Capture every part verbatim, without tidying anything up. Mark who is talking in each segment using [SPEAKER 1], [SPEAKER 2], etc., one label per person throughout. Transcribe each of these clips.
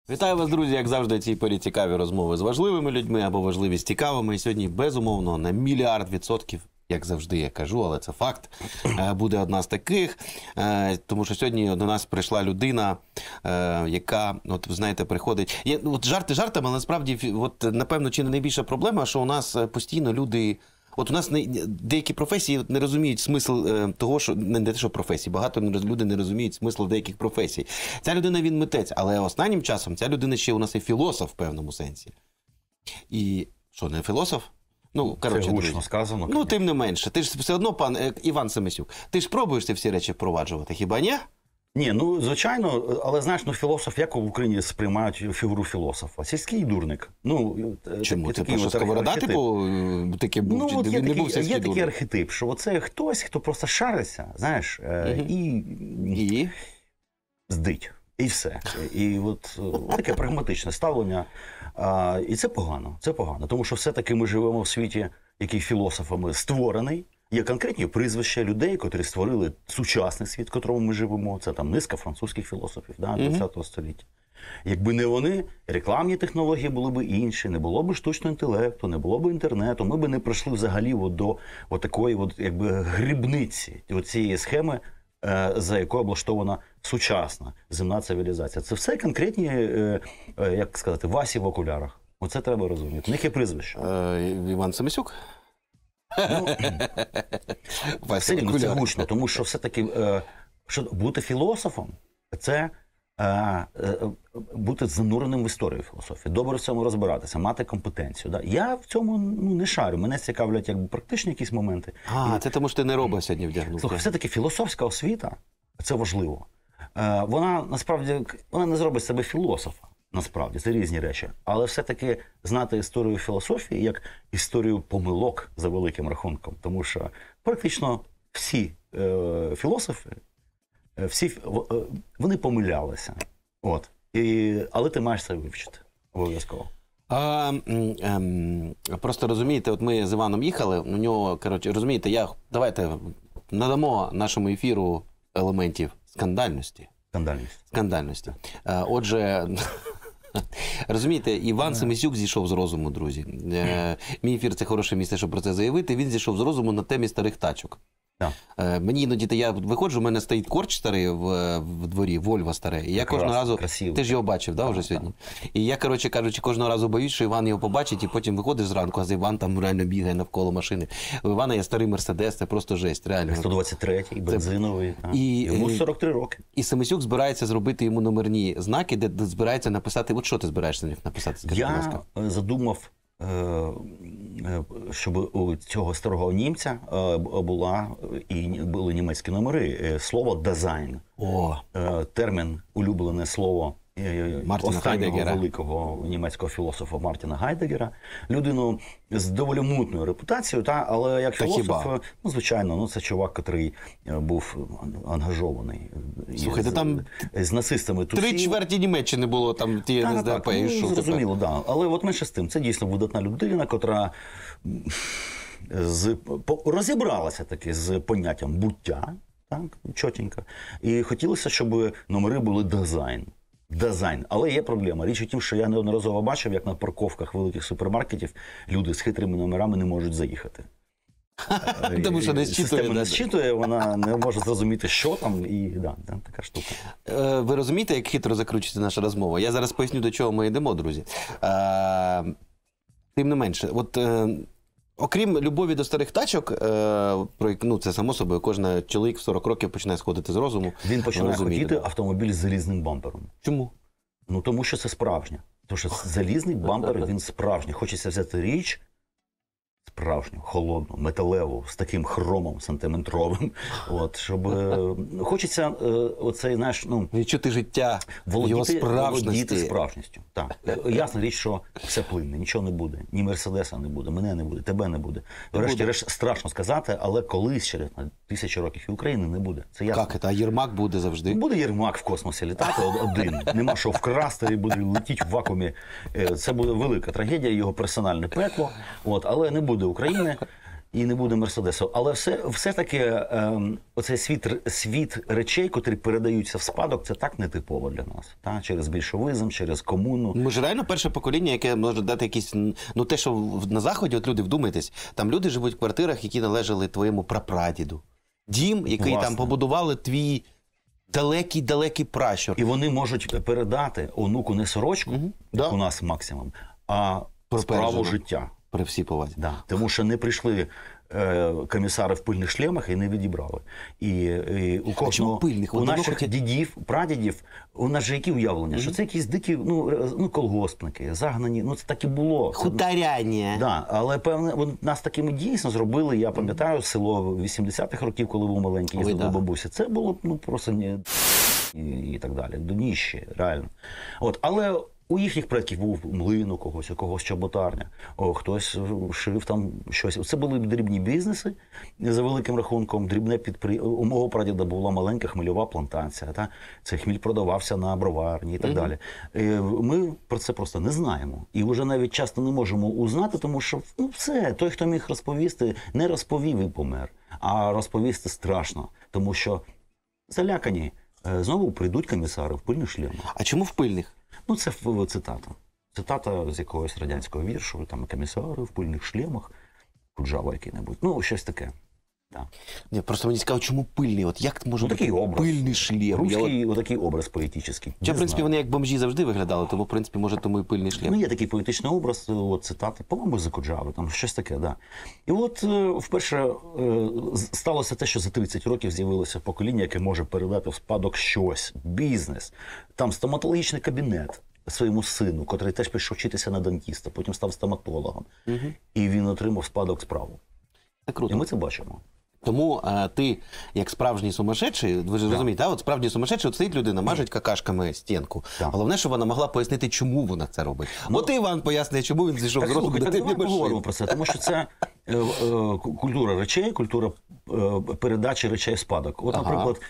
[SPEAKER 1] Вітаю вас, друзі, як завжди, цій порі цікаві розмови з важливими людьми або важливі з цікавими. І сьогодні, безумовно, на мільярд відсотків, як завжди я кажу, але це факт, буде одна з таких. Тому що сьогодні до нас прийшла людина, яка, от ви знаєте, приходить... Є, от жарти жартами, але насправді, от, напевно, чи не найбільша проблема, що у нас постійно люди... От у нас не, деякі професії не розуміють смисл е, того, що не те, що професії, багато люди не розуміють смисл деяких професій. Ця людина, він митець, але останнім часом ця людина ще у нас і філософ в певному сенсі. І що, не філософ? Ну, коротше,
[SPEAKER 2] це гучно сказано.
[SPEAKER 1] Ну, тим не менше. Ти ж все одно, пан е, Іван Семисюк, ти ж пробуєш ці всі речі впроваджувати, хіба ні?
[SPEAKER 2] Ні, ну, звичайно, але, знаєш, ну, філософ, як в Україні сприймають фігуру філософа? Сільський дурник. Ну,
[SPEAKER 1] чому? Це просто сковорода, типу, таке був?
[SPEAKER 2] Ну,
[SPEAKER 1] Чи
[SPEAKER 2] от
[SPEAKER 1] він
[SPEAKER 2] є
[SPEAKER 1] не
[SPEAKER 2] такий,
[SPEAKER 1] був сільський
[SPEAKER 2] є
[SPEAKER 1] дурник?
[SPEAKER 2] такий архетип, що оце хтось, хто просто шариться, знаєш,
[SPEAKER 1] Угу.
[SPEAKER 2] і...
[SPEAKER 1] І?
[SPEAKER 2] Здить. І все. І от таке прагматичне ставлення. А, і це погано. Це погано. Тому що все-таки ми живемо в світі, який філософами створений. Є конкретні прізвища людей, котрі створили сучасний світ, в котрому ми живемо. Це там низка французьких філософів да, двадцятого століття. Якби не вони, рекламні технології були б інші, не було б штучного інтелекту, не було б інтернету, ми б не прийшли взагалі от до от такої от, якби, грибниці, от цієї схеми, е, за якою облаштована сучасна земна цивілізація. Це все конкретні, е, е, як сказати, Васі в окулярах. Оце треба розуміти. У них є прізвище.
[SPEAKER 1] Е, Іван Семисюк?
[SPEAKER 2] Ну, все рівно, це гучно, тому що все-таки е, що бути філософом – це е, е, бути зануреним в історію філософії, добре в цьому розбиратися, мати компетенцію. Да? Я в цьому ну, не шарю, мене цікавлять якби, практичні якісь моменти.
[SPEAKER 1] А,
[SPEAKER 2] І...
[SPEAKER 1] це тому, що ти не робиш сьогодні вдягнув.
[SPEAKER 2] Слухай, все-таки філософська освіта – це важливо. Е, вона, насправді, вона не зробить себе філософа. Насправді, це різні речі. Але все-таки знати історію філософії як історію помилок за великим рахунком. Тому що практично всі е, філософи, е, всі, е, вони помилялися. От. І, але ти маєш це вивчити. Обов'язково.
[SPEAKER 1] А, ем, просто розумієте, от ми з Іваном їхали, у нього, коротше, розумієте, я, давайте надамо нашому ефіру елементів скандальності.
[SPEAKER 2] Скандальність.
[SPEAKER 1] Скандальності. А, отже... Розумієте, Іван Семисюк зійшов з розуму, друзі. Е, мій ефір – це хороше місце, щоб про це заявити. Він зійшов з розуму на темі старих тачок.
[SPEAKER 2] Yeah.
[SPEAKER 1] Е, мені іноді, я виходжу, у мене стоїть корч старий в, в дворі, Вольво старе. І я
[SPEAKER 2] Якраз,
[SPEAKER 1] кожного разу,
[SPEAKER 2] красиво.
[SPEAKER 1] ти ж його бачив, да,
[SPEAKER 2] yeah,
[SPEAKER 1] вже сьогодні?
[SPEAKER 2] Yeah.
[SPEAKER 1] І я, коротше кажучи, кожного разу боюсь, що Іван його побачить, і потім виходиш зранку, а Іван там реально бігає навколо машини. У Івана є старий Мерседес, це просто жесть, реально.
[SPEAKER 2] сто двадцять третій, бензиновий.
[SPEAKER 1] Це... І,
[SPEAKER 2] йому сорок три роки.
[SPEAKER 1] І Семисюк збирається зробити йому номерні знаки, де, де збирається написати, от що ти збираєшся на них написати? Скажи,
[SPEAKER 2] я задумав, щоб у цього старого німця була і були німецькі номери. Слово «дизайн».
[SPEAKER 1] О.
[SPEAKER 2] Термін, улюблене слово
[SPEAKER 1] Мартіна
[SPEAKER 2] останнього
[SPEAKER 1] Гайдегера.
[SPEAKER 2] великого німецького філософа Мартіна Гайдегера. Людину з доволі мутною репутацією, та, але як
[SPEAKER 1] та
[SPEAKER 2] філософ,
[SPEAKER 1] хіба?
[SPEAKER 2] ну, звичайно, ну, це чувак, який був ангажований.
[SPEAKER 1] Слухайте,
[SPEAKER 2] з,
[SPEAKER 1] там
[SPEAKER 2] з нацистами.
[SPEAKER 1] Три чверті Німеччини було там ті
[SPEAKER 2] Н
[SPEAKER 1] Н
[SPEAKER 2] С
[SPEAKER 1] С Д А П.
[SPEAKER 2] Ну, зрозуміло, так. Да. Але от менше з тим, це дійсно видатна людина, котра з, по, розібралася таки з поняттям буття, так, чотенько, і хотілося, щоб номери були дизайн. Дизайн. Але є проблема. Річ у тім, що я неодноразово бачив, як на парковках великих супермаркетів люди з хитрими номерами не можуть заїхати.
[SPEAKER 1] Тому що не зчитує.
[SPEAKER 2] Система не зчитує, вона не може зрозуміти, що там, і да, така штука.
[SPEAKER 1] Ви розумієте, як хитро закручується наша розмова? Я зараз поясню, до чого ми йдемо, друзі. Тим не менше, от окрім любові до старих тачок, ну це само собою, кожен чоловік в сорок років починає сходити з розуму.
[SPEAKER 2] Він починає хотіти автомобіль з залізним бампером.
[SPEAKER 1] Чому?
[SPEAKER 2] Ну тому що це справжнє. Тому що залізний бампер, він справжній. Хочеться взяти річ справжню, холодну, металеву, з таким хромом сантиметровим. От, щоб е, хочеться е, оцей, знаєш, ну,
[SPEAKER 1] відчути життя,
[SPEAKER 2] володіти,
[SPEAKER 1] його справжності.
[SPEAKER 2] володіти справжністю. Так. Ясна річ, що все плинне, нічого не буде. Ні Мерседеса не буде, мене не буде, тебе не буде. Врешті-решт страшно сказати, але колись через тисячі років і України не буде. Це ясно.
[SPEAKER 1] Як це? А Єрмак буде завжди?
[SPEAKER 2] Буде Єрмак в космосі літати один. Нема що вкрасти і буде летіти в вакуумі. Це буде велика трагедія, його персональне пекло. От, але не буде України. і не буде Мерседесу. Але все, все таки е, оцей світ, світ речей, котрі передаються в спадок, це так нетипово для нас. Та? Через більшовизм, через комуну.
[SPEAKER 1] Ми ж реально перше покоління, яке може дати якісь, ну те, що в- на Заході, от люди, вдумайтесь, там люди живуть в квартирах, які належали твоєму прапрадіду. Дім, який
[SPEAKER 2] Власне.
[SPEAKER 1] там побудували твій далекий-далекий пращур.
[SPEAKER 2] І вони можуть передати онуку не сорочку,
[SPEAKER 1] Мгм.
[SPEAKER 2] як
[SPEAKER 1] Да.
[SPEAKER 2] у нас максимум, а
[SPEAKER 1] Пропереджено.
[SPEAKER 2] справу життя.
[SPEAKER 1] При всій повазі.
[SPEAKER 2] Да. Тому що не прийшли е, комісари в пильних шлемах і не відібрали. І, і у кожного,
[SPEAKER 1] чому пильних?
[SPEAKER 2] у
[SPEAKER 1] От давно
[SPEAKER 2] наших
[SPEAKER 1] хотів-
[SPEAKER 2] дідів, прадідів, у нас же які уявлення, що це якісь дикі ну, е, ну, колгоспники, загнані, ну це так і було. Це-
[SPEAKER 1] Хуторяння.
[SPEAKER 2] Да, але певне, от нас такими дійсно зробили. Я пам'ятаю село вісімдесятих років, коли був маленький,
[SPEAKER 1] Ой,
[SPEAKER 2] їздив
[SPEAKER 1] да.
[SPEAKER 2] до бабусі. Це було ну просто не і, і так далі. До ніщі, реально. От, але у їхніх предків був млин у когось, у когось чоботарня, о, хтось шив там щось. Це були дрібні бізнеси за великим рахунком. Дрібне підпри... У мого прадіда була маленька хмельова плантація. Та? Цей хміль продавався на броварні і так далі. Е, Ми про це просто не знаємо. І вже навіть часто не можемо узнати, тому що ну, все, той, хто міг розповісти, не розповів і помер. А розповісти страшно, тому що залякані. Е, Знову прийдуть комісари в пильних шлемах.
[SPEAKER 1] А чому в пильних?
[SPEAKER 2] Ну, це в- цитата. Цитата з якогось радянського віршу, там комісари в пильних шлемах, Куджава який-небудь. Ну, щось таке. Да.
[SPEAKER 1] Ні, просто мені цікаво, чому пильний? От як може
[SPEAKER 2] Ну, такий
[SPEAKER 1] бути
[SPEAKER 2] образ.
[SPEAKER 1] пильний шлем? Я от-
[SPEAKER 2] Руський, отакий образ поетичний.
[SPEAKER 1] Хоча,
[SPEAKER 2] Не
[SPEAKER 1] в принципі,
[SPEAKER 2] знаю.
[SPEAKER 1] вони як бомжі завжди виглядали, тому, в принципі, може, тому і пильний шлем.
[SPEAKER 2] Ну, є такий поетичний образ, от цитати, по-моєму, з Куджави, там щось таке, да. І от е, вперше е, з- сталося те, що за тридцять років з'явилося покоління, яке може передати в спадок щось, бізнес, там стоматологічний кабінет своєму сину, котрий теж пішов вчитися на дантіста, потім став стоматологом. І він отримав в спадок справу.
[SPEAKER 1] Це
[SPEAKER 2] І
[SPEAKER 1] круто.
[SPEAKER 2] ми це бачимо.
[SPEAKER 1] Тому а, ти, як справжній сумасшедший, ви ж розумієте, а? От справжній сумасшедший, от стоїть людина, мажить какашками стінку.
[SPEAKER 2] Так.
[SPEAKER 1] Головне, щоб вона могла пояснити, чому вона це робить. От і Іван пояснює, чому він зійшов з
[SPEAKER 2] Так,
[SPEAKER 1] розуму
[SPEAKER 2] слухай, так
[SPEAKER 1] дитини
[SPEAKER 2] давай поговоримо
[SPEAKER 1] машин.
[SPEAKER 2] про це, тому що це е, е, культура речей, культура е, передачі речей в спадок. От,
[SPEAKER 1] Ага.
[SPEAKER 2] наприклад,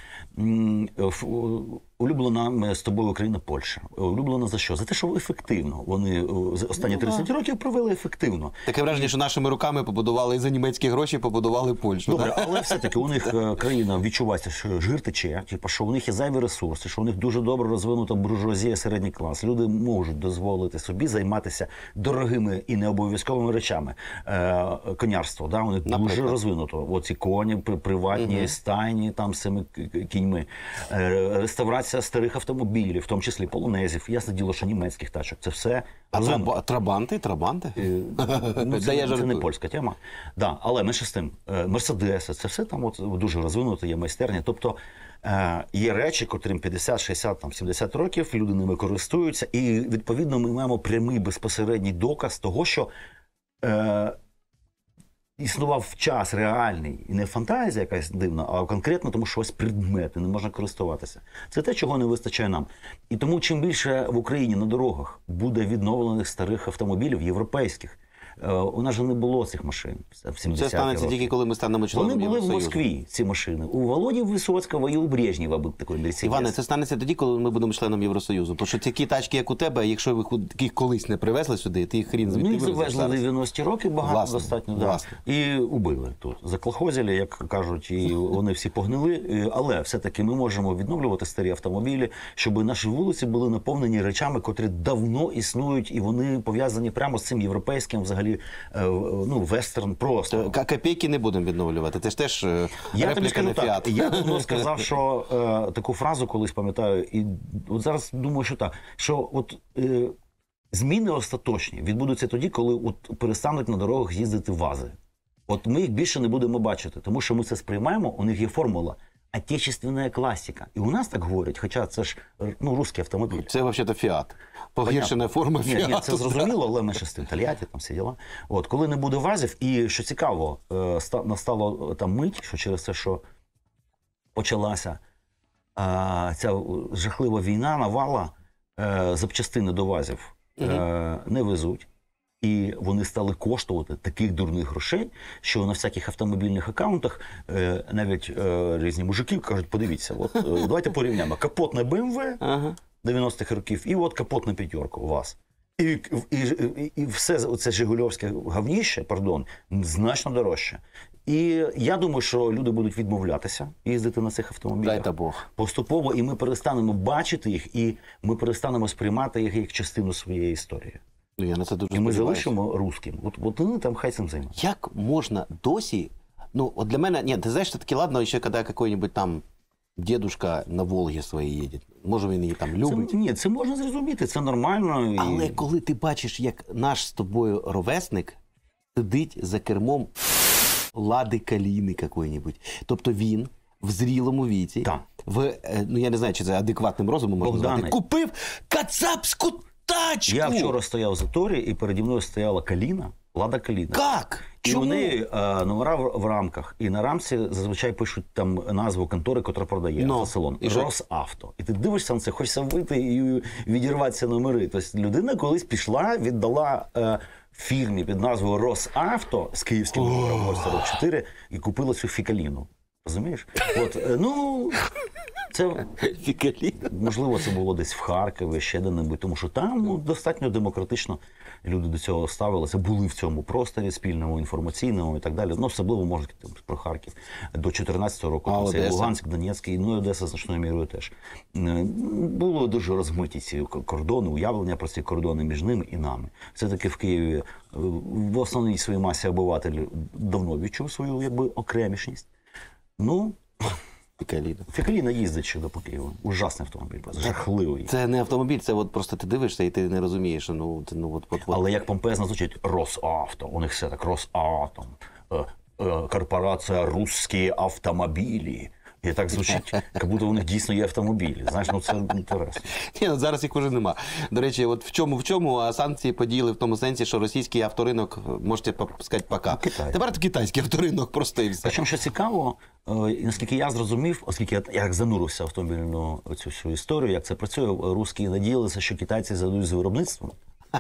[SPEAKER 2] м, ф- улюблена ми з тобою країна Польща. Улюблена за що? За те, що ефективно. Вони е, за останні
[SPEAKER 1] Ну, да.
[SPEAKER 2] тридцять років провели ефективно.
[SPEAKER 1] Таке враження, що нашими руками побудували і за німецькі гроші побудували Польщу.
[SPEAKER 2] Добре,
[SPEAKER 1] да?
[SPEAKER 2] але все-таки у них е, країна відчувається, що жир тече, типу, що у них є зайві ресурси, що у них дуже добре розвинута буржуазія, середній клас. Люди можуть дозволити собі займатися дорогими і необов'язковими речами. Е, конярство, да, у них дуже
[SPEAKER 1] Наприклад.
[SPEAKER 2] розвинуто. Оці коні при- приватні, стайні там з цими к- к- кіньми. Е, реставрація старих автомобілів, в тому числі полонезів. Ясне діло, що німецьких тачок. Це все
[SPEAKER 1] А
[SPEAKER 2] розвинуто.
[SPEAKER 1] траба- трабанти, трабанти?
[SPEAKER 2] Е, Ну,
[SPEAKER 1] Та
[SPEAKER 2] це,
[SPEAKER 1] я
[SPEAKER 2] це не
[SPEAKER 1] жартую.
[SPEAKER 2] польська тема. Да, але менше з тим, е, Мерседеси, це все там от дуже розвинуто, є майстерня. Тобто е, є речі, котрим п'ятдесят, шістдесят, там, сімдесят років, люди ними користуються, і відповідно ми маємо прямий безпосередній доказ того, що е, існував час реальний, і не фантазія якась дивна, а конкретно тому, що ось предмети не можна користуватися. Це те, чого не вистачає нам. І тому чим більше в Україні на дорогах буде відновлених старих автомобілів, європейських, е, у нас же не було цих машин в
[SPEAKER 1] Це
[SPEAKER 2] сімдесяті
[SPEAKER 1] станеться
[SPEAKER 2] роки.
[SPEAKER 1] тільки, коли ми станемо
[SPEAKER 2] Вони
[SPEAKER 1] членом
[SPEAKER 2] були в
[SPEAKER 1] Євросоюзу.
[SPEAKER 2] Москві, ці машини. У Володі Висоцького і у Брежнєва був такий Мерседес.
[SPEAKER 1] Іване, це станеться тоді, коли ми будемо членом Євросоюзу. Тому що такі тачки, як у тебе, якщо ви ху- таких колись не привезли сюди, ти їх хрін звідти
[SPEAKER 2] Ну, їх
[SPEAKER 1] вивезеш
[SPEAKER 2] завезли в
[SPEAKER 1] зараз.
[SPEAKER 2] дев'яності роки, багато
[SPEAKER 1] Власне,
[SPEAKER 2] достатньо.
[SPEAKER 1] власне.
[SPEAKER 2] Да. І убили тут. Заклохозили, як кажуть, і вони всі погнили. І- Але все-таки ми можемо відновлювати старі автомобілі, щоб наші вулиці були наповнені речами, котрі давно існують, і вони пов'язані прямо з цим європейським, взагалі, е, ну, вестерн просто.
[SPEAKER 1] К- Копійки не будемо відновлювати. Це ж теж е,
[SPEAKER 2] Я тобі
[SPEAKER 1] репліка
[SPEAKER 2] скажу
[SPEAKER 1] на
[SPEAKER 2] так,
[SPEAKER 1] фіат.
[SPEAKER 2] я давно сказав, що е, таку фразу колись пам'ятаю, і от зараз думаю, що так, що от е, зміни остаточні відбудуться тоді, коли от перестануть на дорогах їздити ВАЗи. От ми їх більше не будемо бачити, тому що ми це сприймаємо, у них є формула отечественна класика. І у нас так говорять, хоча це ж ну, русський автомобіль.
[SPEAKER 1] Це взагалі фіат. Погіршена форма
[SPEAKER 2] Ні,
[SPEAKER 1] фіату.
[SPEAKER 2] ні, це зрозуміло, але менше з тим, Тольятті, там всі діла. От, коли не буде ВАЗів, і що цікаво, е, ста- настала там мить, що через те, що почалася е, ця жахлива війна, навала, е, запчастини до ВАЗів е, не везуть. І вони стали коштувати таких дурних грошей, що на всяких автомобільних акаунтах е, навіть е, різні мужики кажуть, подивіться, от, е, давайте порівняємо капот на БМВ
[SPEAKER 1] Ага.
[SPEAKER 2] дев'яностих років і от капот на п'ятерку у вас. І, і, і, і все це жигульовське говніще, пардон, значно дорожче. І я думаю, що люди будуть відмовлятися їздити на цих автомобілях.
[SPEAKER 1] Дай та Бог.
[SPEAKER 2] Поступово, і ми перестанемо бачити їх, і ми перестанемо сприймати їх як частину своєї історії.
[SPEAKER 1] Ну, я на це дуже
[SPEAKER 2] І ми
[SPEAKER 1] сподіваюся.
[SPEAKER 2] залишимо русським. От, от вони там хай цим займаються.
[SPEAKER 1] Як можна досі, ну, от для мене, ні, ти знаєш, все-таки, ладно, ще коли який-нибудь там дедушка на Волгі своїй їде, може він її там любить.
[SPEAKER 2] Це, ні, це можна зрозуміти, це нормально. І...
[SPEAKER 1] Але коли ти бачиш, як наш з тобою ровесник сидить за кермом Лади Каліни какої-небудь, тобто він в зрілому віці,
[SPEAKER 2] Так.
[SPEAKER 1] в, е, ну я не знаю, чи це адекватним розумом можна
[SPEAKER 2] Богдане.
[SPEAKER 1] назвати, купив кацапську тачку!
[SPEAKER 2] Я вчора стояв в заторі, і переді мною стояла Каліна, Лада Каліна.
[SPEAKER 1] Як?
[SPEAKER 2] І
[SPEAKER 1] Чому?
[SPEAKER 2] у неї е, номера в, в рамках. І на рамці зазвичай пишуть там назву контори, яка продає
[SPEAKER 1] Ну,
[SPEAKER 2] автосалон.
[SPEAKER 1] і що?
[SPEAKER 2] Росавто. І ти дивишся на це, хочеться вийти і відірватися номери. Тобто людина колись пішла, віддала е, фірмі під назвою Росавто з київським номером нуль сорок чотири і купила цю фікаліну. Розумієш? От, е, ну, це...
[SPEAKER 1] Фікаліна.
[SPEAKER 2] Можливо, це було десь в Харкові, ще де-небудь, тому що там ну, достатньо демократично люди до цього ставилися, були в цьому просторі спільному, інформаційному і так далі. Ну, особливо, можна сказати, про Харків. До чотирнадцятого року
[SPEAKER 1] А
[SPEAKER 2] це
[SPEAKER 1] Одеса?
[SPEAKER 2] Луганськ, Донецький, ну і Одеса значною мірою теж. Е, Було дуже розмиті ці кордони, уявлення про ці кордони між ними і нами. Все-таки в Києві е, в основній своїй масі обивателів давно відчув свою якби окремішність. Ну,
[SPEAKER 1] Фікаліна.
[SPEAKER 2] Фікаліна їздить ще до Києва. Ужасний автомобіль, жахливий.
[SPEAKER 1] Це не автомобіль, це от просто ти дивишся і ти не розумієш, що ну, це, ну от, от, от.
[SPEAKER 2] Але як помпезно звучить Росавто, у них все так, Росатом, е, е, корпорація «Русські автомобілі». І так звучить, як будто у них дійсно є автомобілі. Знаєш, ну це інтересно.
[SPEAKER 1] Ні, ну, зараз їх уже нема. До речі, от в чому в чому, а санкції подіяли в тому сенсі, що російський авторинок, можете сказати, пока.
[SPEAKER 2] Китай.
[SPEAKER 1] Тепер китайський авторинок просто і все.
[SPEAKER 2] Причому, що цікаво, е, наскільки я зрозумів, оскільки я як занурився в автомобільну цю всю історію, як це працює, русські надіялися, що китайці зададуть з виробництвом.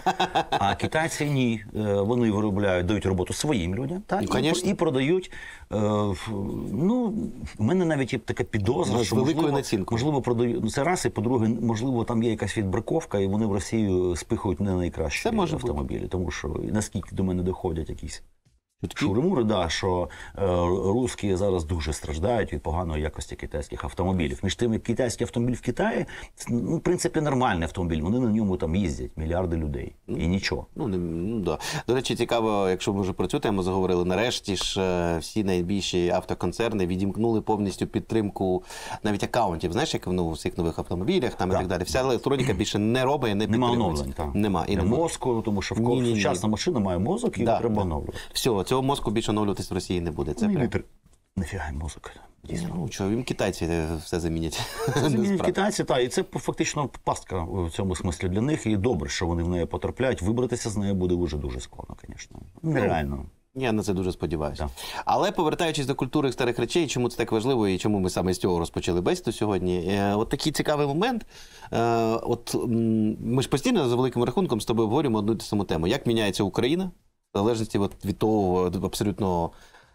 [SPEAKER 2] А китайці ні, Е, вони виробляють, дають роботу своїм людям, так,
[SPEAKER 1] Ну,
[SPEAKER 2] і,
[SPEAKER 1] конечно.
[SPEAKER 2] і продають. Е, в- ну, в мене навіть є така підозра,
[SPEAKER 1] Ну, з
[SPEAKER 2] що
[SPEAKER 1] великою
[SPEAKER 2] можливо,
[SPEAKER 1] націнкою.
[SPEAKER 2] можливо продають, ну це раз, і по-друге, можливо, там є якась відбраковка, і вони в Росію спихують не найкращі
[SPEAKER 1] Це може бути.
[SPEAKER 2] автомобілі, тому що наскільки до мене доходять якісь
[SPEAKER 1] Чутки?
[SPEAKER 2] шури-мури, да, що е, русські зараз дуже страждають від поганої якості китайських автомобілів. Між тим, як китайський автомобіль в Китаї, це, ну, в принципі, нормальний автомобіль. Вони на ньому там їздять, мільярди людей. І нічого.
[SPEAKER 1] Ну, не, ну да. До речі, цікаво, якщо ми вже про цю тему заговорили, нарешті ж е, всі найбільші автоконцерни відімкнули повністю підтримку навіть акаунтів. Знаєш, як ну, у всіх нових автомобілях там і
[SPEAKER 2] Так.
[SPEAKER 1] так далі. Вся електроніка більше не робить, не
[SPEAKER 2] Нема
[SPEAKER 1] підтримується.
[SPEAKER 2] оновлень. Так.
[SPEAKER 1] Нема. І
[SPEAKER 2] Для
[SPEAKER 1] нема.
[SPEAKER 2] мозку, тому що в
[SPEAKER 1] Ні-ні-ні.
[SPEAKER 2] кожній сучасна машина має мозок, і
[SPEAKER 1] Да,
[SPEAKER 2] треба
[SPEAKER 1] да.
[SPEAKER 2] оновлювати.
[SPEAKER 1] Все, цього мозку більше оновлюватись в Росії не буде. Це
[SPEAKER 2] Ну, і
[SPEAKER 1] прям...
[SPEAKER 2] не тр- Нафіга мозок. Дійсно.
[SPEAKER 1] Ну, що, їм китайці е, все замінять.
[SPEAKER 2] Замінять
[SPEAKER 1] Насправді.
[SPEAKER 2] китайці, та, і це фактично пастка в цьому смислі для них, і добре, що вони в неї потрапляють. Вибратися з неї буде вже дуже складно, звісно. Нереально.
[SPEAKER 1] Я на це дуже сподіваюся.
[SPEAKER 2] Так.
[SPEAKER 1] Але повертаючись до культури старих речей, чому це так важливо і чому ми саме з цього розпочали бесіду сьогодні, е, от такий цікавий момент. Е, от м, ми ж постійно за великим рахунком з тобою обговорюємо одну і ту саму тему. Як міняється Україна, в залежності от від того абсолютно,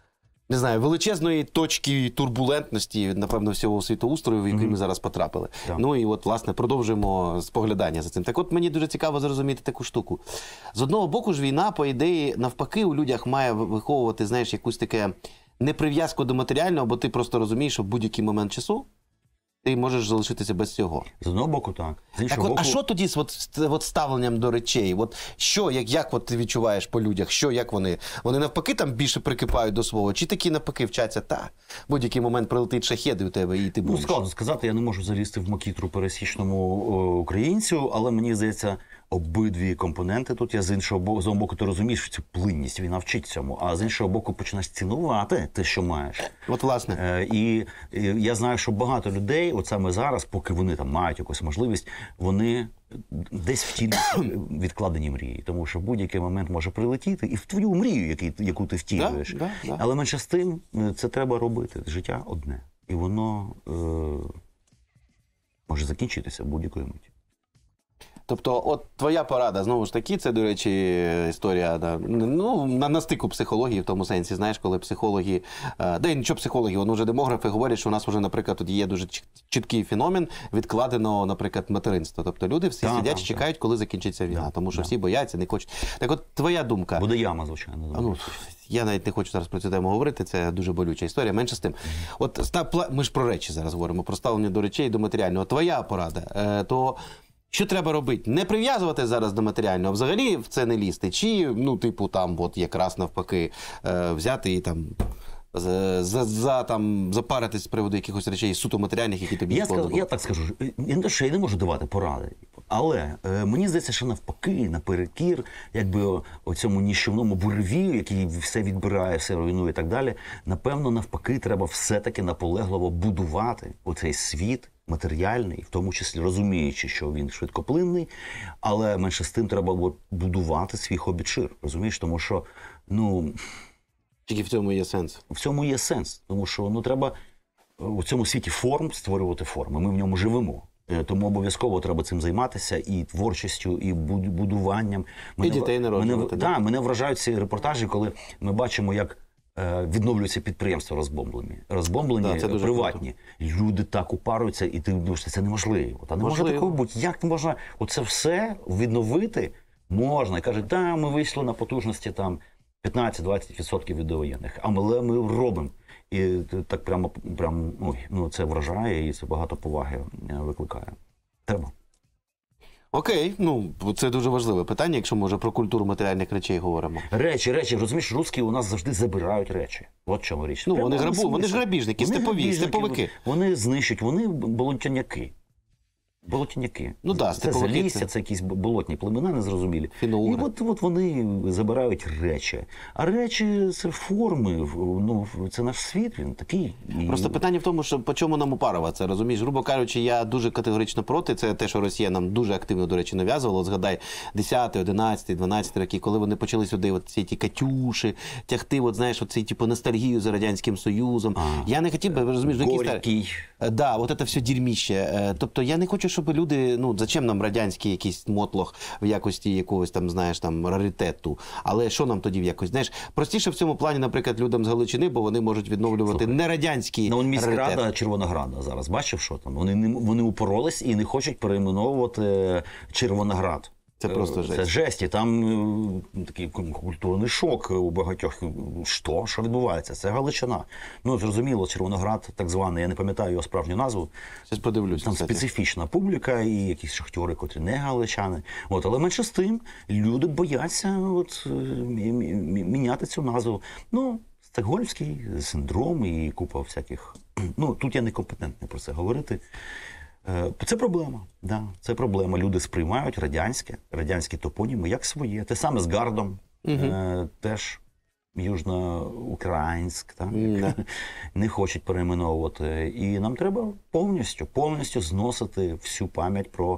[SPEAKER 1] не знаю, величезної точки турбулентності, напевно, всього світоустрою, в який ми зараз потрапили.
[SPEAKER 2] Так.
[SPEAKER 1] Ну і от, власне, продовжуємо споглядання за цим. Так от мені дуже цікаво зрозуміти таку штуку. З одного боку ж війна, по ідеї, навпаки, у людях має виховувати, знаєш, якусь таке неприв'язку до матеріального, бо ти просто розумієш, що в будь-який момент часу ти можеш залишитися без цього.
[SPEAKER 2] З одного боку, так. З іншого
[SPEAKER 1] Так от,
[SPEAKER 2] боку,
[SPEAKER 1] а що тоді з от, з от ставленням до речей? От що, як, як от ти відчуваєш по людях? Що, як вони? Вони навпаки там більше прикипають до свого? Чи такі навпаки вчаться? Та, в будь-який момент прилетить шахед у тебе і ти
[SPEAKER 2] Ну,
[SPEAKER 1] будеш.
[SPEAKER 2] складно сказати, я не можу залізти в макітру пересічному о, українцю, але мені здається, обидві компоненти тут. Я з іншого боку, з одного боку, ти розумієш що цю плинність, війна вчить цьому, а з іншого боку, починаєш цінувати те, що маєш.
[SPEAKER 1] От, власне.
[SPEAKER 2] Е, і, і я знаю, що багато людей, от саме зараз, поки вони там мають якусь можливість, вони десь втілюють відкладені мрії. Тому що в будь-який момент може прилетіти і в твою мрію, який, яку ти втілюєш.
[SPEAKER 1] Да, да, да.
[SPEAKER 2] Але менше з тим, е, це треба робити. Життя одне. І воно е, може закінчитися в будь-якої миті.
[SPEAKER 1] Тобто, от твоя порада, знову ж таки, це, до речі, історія да, ну, на, на стику психології, в тому сенсі, знаєш, коли психологи, е, да і нічого психологи, вони вже демографи говорять, що у нас вже, наприклад, тут є дуже чіткий феномен відкладеного, наприклад, материнства. Тобто люди всі
[SPEAKER 2] Так,
[SPEAKER 1] сидять,
[SPEAKER 2] так,
[SPEAKER 1] чекають, коли закінчиться війна,
[SPEAKER 2] Да,
[SPEAKER 1] тому що
[SPEAKER 2] да.
[SPEAKER 1] всі бояться, не хочуть. Так от, твоя думка.
[SPEAKER 2] Буде яма, звичайно.
[SPEAKER 1] А, ну, я навіть не хочу зараз про цю тему говорити, це дуже болюча історія, менше з тим. От ста- пла- ми ж про речі зараз говоримо, про ставлення до речей, до матеріального. Твоя порада, е, то що треба робити? Не прив'язувати зараз до матеріального, взагалі в це не лізти? Чи, ну, типу, там, от якраз навпаки, е, взяти і там за, за, за, там, запаритись з приводу якихось речей суто матеріальних, які тобі
[SPEAKER 2] Я,
[SPEAKER 1] складно
[SPEAKER 2] скажу,
[SPEAKER 1] було?
[SPEAKER 2] я так скажу, я не те, що я не можу давати поради, але е, мені здається, що навпаки, наперекір, якби оцьому ніщівному буревію, який все відбирає, все руйнує і так далі, напевно, навпаки, треба все-таки наполегливо будувати оцей світ матеріальний, в тому числі розуміючи, що він швидкоплинний, але менше з тим треба от будувати свій хобіт-шир, розумієш, тому що, ну...
[SPEAKER 1] Тільки в цьому є сенс.
[SPEAKER 2] В цьому є сенс, тому що ну треба у цьому світі форм створювати форми. Ми в ньому живемо. Е, Тому обов'язково треба цим займатися і творчістю, і буд- будуванням.
[SPEAKER 1] І дітей народжувати,
[SPEAKER 2] Мене,
[SPEAKER 1] так?
[SPEAKER 2] да, мене вражають ці репортажі, коли ми бачимо, як е, відновлюються підприємства розбомблені. Розбомблені
[SPEAKER 1] Да, це дуже
[SPEAKER 2] приватні. Люди так упаруються, і ти думаєш, це неможливо. Та не може
[SPEAKER 1] Можливо.
[SPEAKER 2] такого бути. Як можна оце все відновити? Можна. І кажуть, да, ми вийшли на потужності там п'ятнадцять-двадцять відсотків від довоєнних. Але ми робимо. І так прямо, прямо ой, ну, це вражає і це багато поваги е, викликає. Треба.
[SPEAKER 1] Окей, ну, це дуже важливе питання, якщо, може, про культуру матеріальних речей говоримо.
[SPEAKER 2] Речі, речі, розумієш, русські у нас завжди забирають речі. От в чому річ.
[SPEAKER 1] Ну,
[SPEAKER 2] Треба
[SPEAKER 1] вони грабу-
[SPEAKER 2] смисл.
[SPEAKER 1] вони ж грабіжники,
[SPEAKER 2] Вони
[SPEAKER 1] степові,
[SPEAKER 2] грабіжники,
[SPEAKER 1] степовики.
[SPEAKER 2] Вони знищують, вони болотяняки. Болотяняки.
[SPEAKER 1] Ну да,
[SPEAKER 2] це
[SPEAKER 1] степовики
[SPEAKER 2] залісся,
[SPEAKER 1] це-
[SPEAKER 2] це якісь болотні племена незрозумілі.
[SPEAKER 1] Фіно-угри.
[SPEAKER 2] І от, от вони забирають речі. А речі це форми, в- ну, це наш світ, він такий. І...
[SPEAKER 1] Просто питання в тому, що по чому нам упаруватися, розумієш? Грубо кажучи, я дуже категорично проти. Це те, що Росія нам дуже активно, до речі, нав'язувала. От згадай, десятий, одинадцятий, дванадцятий роки, коли вони почали сюди от ці ті катюші, тягти, от, знаєш, оцей, типу, ностальгію за Радянським Союзом.
[SPEAKER 2] А.
[SPEAKER 1] Я не хотів би, розумієш, до якісь стар-
[SPEAKER 2] Горький.
[SPEAKER 1] Е, Да, от це все дірміще. Е, Тобто я не хочу, щоб люди, ну, зачем нам радянський якийсь мотлох в якості якогось там, знаєш, там, раритету. Але що нам тоді в якось, знаєш, простіше в цьому плані, наприклад, людям з Галичини, бо вони можуть відновлювати
[SPEAKER 2] Слухай,
[SPEAKER 1] не радянські
[SPEAKER 2] Ну, он
[SPEAKER 1] раритети.
[SPEAKER 2] міськрада Червонограда зараз, бачив, що там? Вони, не- вони упоролись і не хочуть перейменовувати Червоноград.
[SPEAKER 1] Це просто
[SPEAKER 2] Е,
[SPEAKER 1] жесть.
[SPEAKER 2] Це жесть. І там е, такий культурний шок у багатьох. Що? Що відбувається? Це Галичина. Ну, зрозуміло, Червоноград, так званий, я не пам'ятаю його справжню назву.
[SPEAKER 1] Зараз подивлюсь.
[SPEAKER 2] Там
[SPEAKER 1] кстати.
[SPEAKER 2] специфічна публіка і якісь шахтери, котрі не галичани. От, але менше з тим, люди бояться от, е, мі- мі- міняти цю назву. Ну, стокгольмський синдром і купа всяких. Ну, тут я некомпетентний про це говорити. Е, Це проблема. Да, це проблема. Люди сприймають радянське, радянські топоніми як своє. Те саме з Гардом, е, теж южноукраїнськ, так?
[SPEAKER 1] Да.
[SPEAKER 2] Не хочуть перейменовувати. І нам треба повністю, повністю зносити всю пам'ять про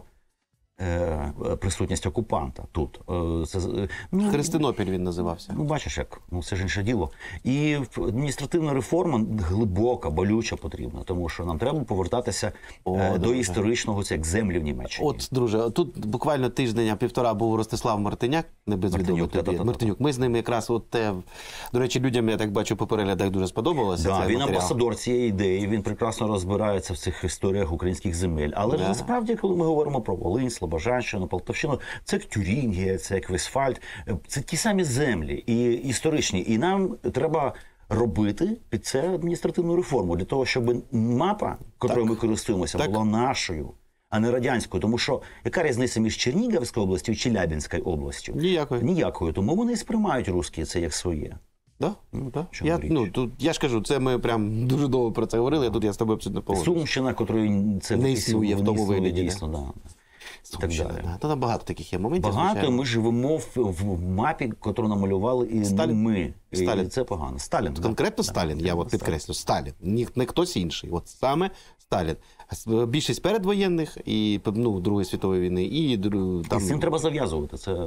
[SPEAKER 2] е, присутність окупанта тут. Е, це, е, ну,
[SPEAKER 1] Христинопіль він називався.
[SPEAKER 2] Ну, бачиш, як, ну це ж інше діло. І адміністративна реформа глибока, болюча потрібна, тому що нам треба повертатися
[SPEAKER 1] О,
[SPEAKER 2] е, до
[SPEAKER 1] дуже.
[SPEAKER 2] історичного, це як землі в Німеччині.
[SPEAKER 1] От, друже, тут буквально тиждень, а півтора був Ростислав Мартиняк, не безвідомий
[SPEAKER 2] Мартинюк,
[SPEAKER 1] тобі.
[SPEAKER 2] та-та-та-та.
[SPEAKER 1] Мартинюк. Ми з ним якраз, от те, до речі, людям, я так бачу, по переглядах дуже сподобалося.
[SPEAKER 2] Да,
[SPEAKER 1] цей
[SPEAKER 2] він
[SPEAKER 1] матеріал.
[SPEAKER 2] амбасадор цієї ідеї, він прекрасно розбирається в цих історіях українських земель. Але ж
[SPEAKER 1] Да.
[SPEAKER 2] насправді, коли ми говоримо про Волинь, Слобожанщину, Полтавщину, це як Тюрінгія, це як Вестфальд, це ті самі землі і історичні. І нам треба робити під це адміністративну реформу для того, щоб мапа, якою ми користуємося,
[SPEAKER 1] Так.
[SPEAKER 2] була нашою, а не радянською. Тому що яка різниця між Чернігівською областю і Челябинською областю?
[SPEAKER 1] Ніякої.
[SPEAKER 2] Ніякою. Тому вони і сприймають русські це як своє.
[SPEAKER 1] Да? Ну, да.
[SPEAKER 2] чому
[SPEAKER 1] Я,
[SPEAKER 2] річ?
[SPEAKER 1] ну, тут, я ж кажу, це ми прям дуже довго про це говорили, тут я з тобою абсолютно погоджуюсь.
[SPEAKER 2] Сумщина, котрої це
[SPEAKER 1] Не
[SPEAKER 2] якісь
[SPEAKER 1] існує в тому
[SPEAKER 2] існує,
[SPEAKER 1] вигляді,
[SPEAKER 2] дійсно, да. І так
[SPEAKER 1] Сумщина,
[SPEAKER 2] далі.
[SPEAKER 1] да. Та багато таких є моментів.
[SPEAKER 2] Багато
[SPEAKER 1] звичайно.
[SPEAKER 2] ми живемо в, в мапі, яку намалювали і
[SPEAKER 1] Сталін.
[SPEAKER 2] ми.
[SPEAKER 1] Сталін.
[SPEAKER 2] І це погано. Сталін. да.
[SPEAKER 1] Конкретно
[SPEAKER 2] Да,
[SPEAKER 1] Сталін, я
[SPEAKER 2] конкретно
[SPEAKER 1] от підкреслю, Сталін, ні, не хтось інший, от саме Сталін. Більшість передвоєнних і ну, Другої світової війни, і дру-
[SPEAKER 2] І
[SPEAKER 1] там...
[SPEAKER 2] з цим треба зав'язувати. Це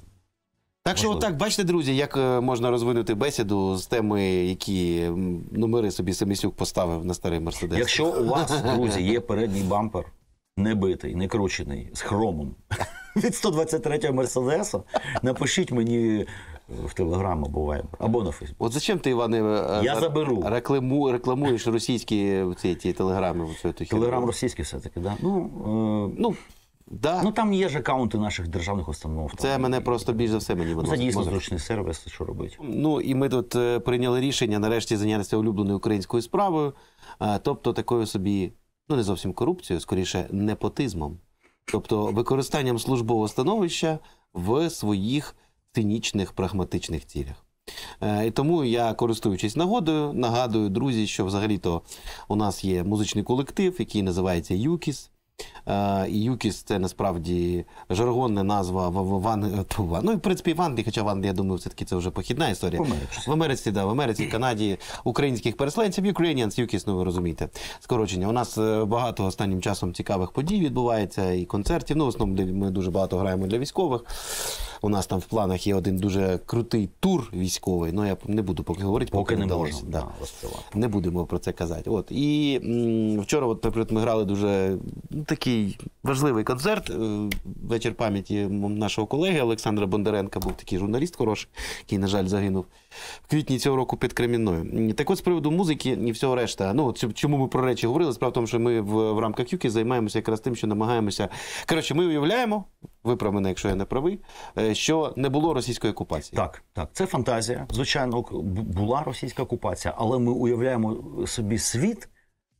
[SPEAKER 1] Так що,
[SPEAKER 2] можливо.
[SPEAKER 1] отак, бачите, друзі, як е, можна розвинути бесіду з теми, які м, номери собі Семисюк поставив на старий Мерседес.
[SPEAKER 2] якщо у вас, друзі, є передній бампер не битий, не кручений, з хромом, від сто двадцять третього Мерседесу, напишіть мені в Телеграм або Вайбер, або на Фейсбук.
[SPEAKER 1] От зачем ти, Іване,
[SPEAKER 2] Я заберу.
[SPEAKER 1] рекламу, рекламуєш російські ці, ті телеграми?
[SPEAKER 2] Телеграм російський все-таки, да? Ну, е...
[SPEAKER 1] ну, да.
[SPEAKER 2] ну, там є ж акаунти наших державних установ.
[SPEAKER 1] Це
[SPEAKER 2] там,
[SPEAKER 1] мене
[SPEAKER 2] і...
[SPEAKER 1] просто більш за все мені воно.
[SPEAKER 2] Це дійсно зручний сервіс, що робити.
[SPEAKER 1] Ну, і ми тут е, прийняли рішення нарешті зайнятися улюбленою українською справою, е, тобто такою собі, ну не зовсім корупцією, скоріше непотизмом. Тобто використанням службового становища в своїх цинічних, прагматичних цілях. Е, і тому я, користуючись нагодою, нагадую, друзі, що взагалі-то у нас є музичний колектив, який називається «Юкіс». І «Юкіс» – це насправді жаргонна назва в, в, Ан... ну, і, в принципі, в Англії, хоча в Англії, я думаю, все-таки це вже похідна історія.
[SPEAKER 2] В Америці.
[SPEAKER 1] В Америці, да, в Америці, в Канаді, українських переселенців, Ukrainians, «Юкіс», ну ви розумієте, скорочення. У нас багато останнім часом цікавих подій відбувається і концертів. Ну, в основному ми дуже багато граємо для військових. У нас там в планах є один дуже крутий тур військовий, ну я не буду поки говорити,
[SPEAKER 2] поки, поки не
[SPEAKER 1] можемо.
[SPEAKER 2] Да.
[SPEAKER 1] Не будемо про це казати. От. І м, вчора, от, наприклад, ми грали дуже ну, такий важливий концерт, вечір пам'яті нашого колеги Олександра Бондаренка, був такий журналіст хороший, який, на жаль, загинув в квітні цього року під Кремінною. Так от, з приводу музики і всього решта, ну, чому ми про речі говорили, справа в тому, що ми в, в рамках «Юкіс» займаємося якраз тим, що намагаємося... Коротше, ми уявляємо, виправ мене, якщо я не правий, що не було російської окупації.
[SPEAKER 2] Так, так. Це фантазія. Звичайно, була російська окупація, але ми уявляємо собі світ,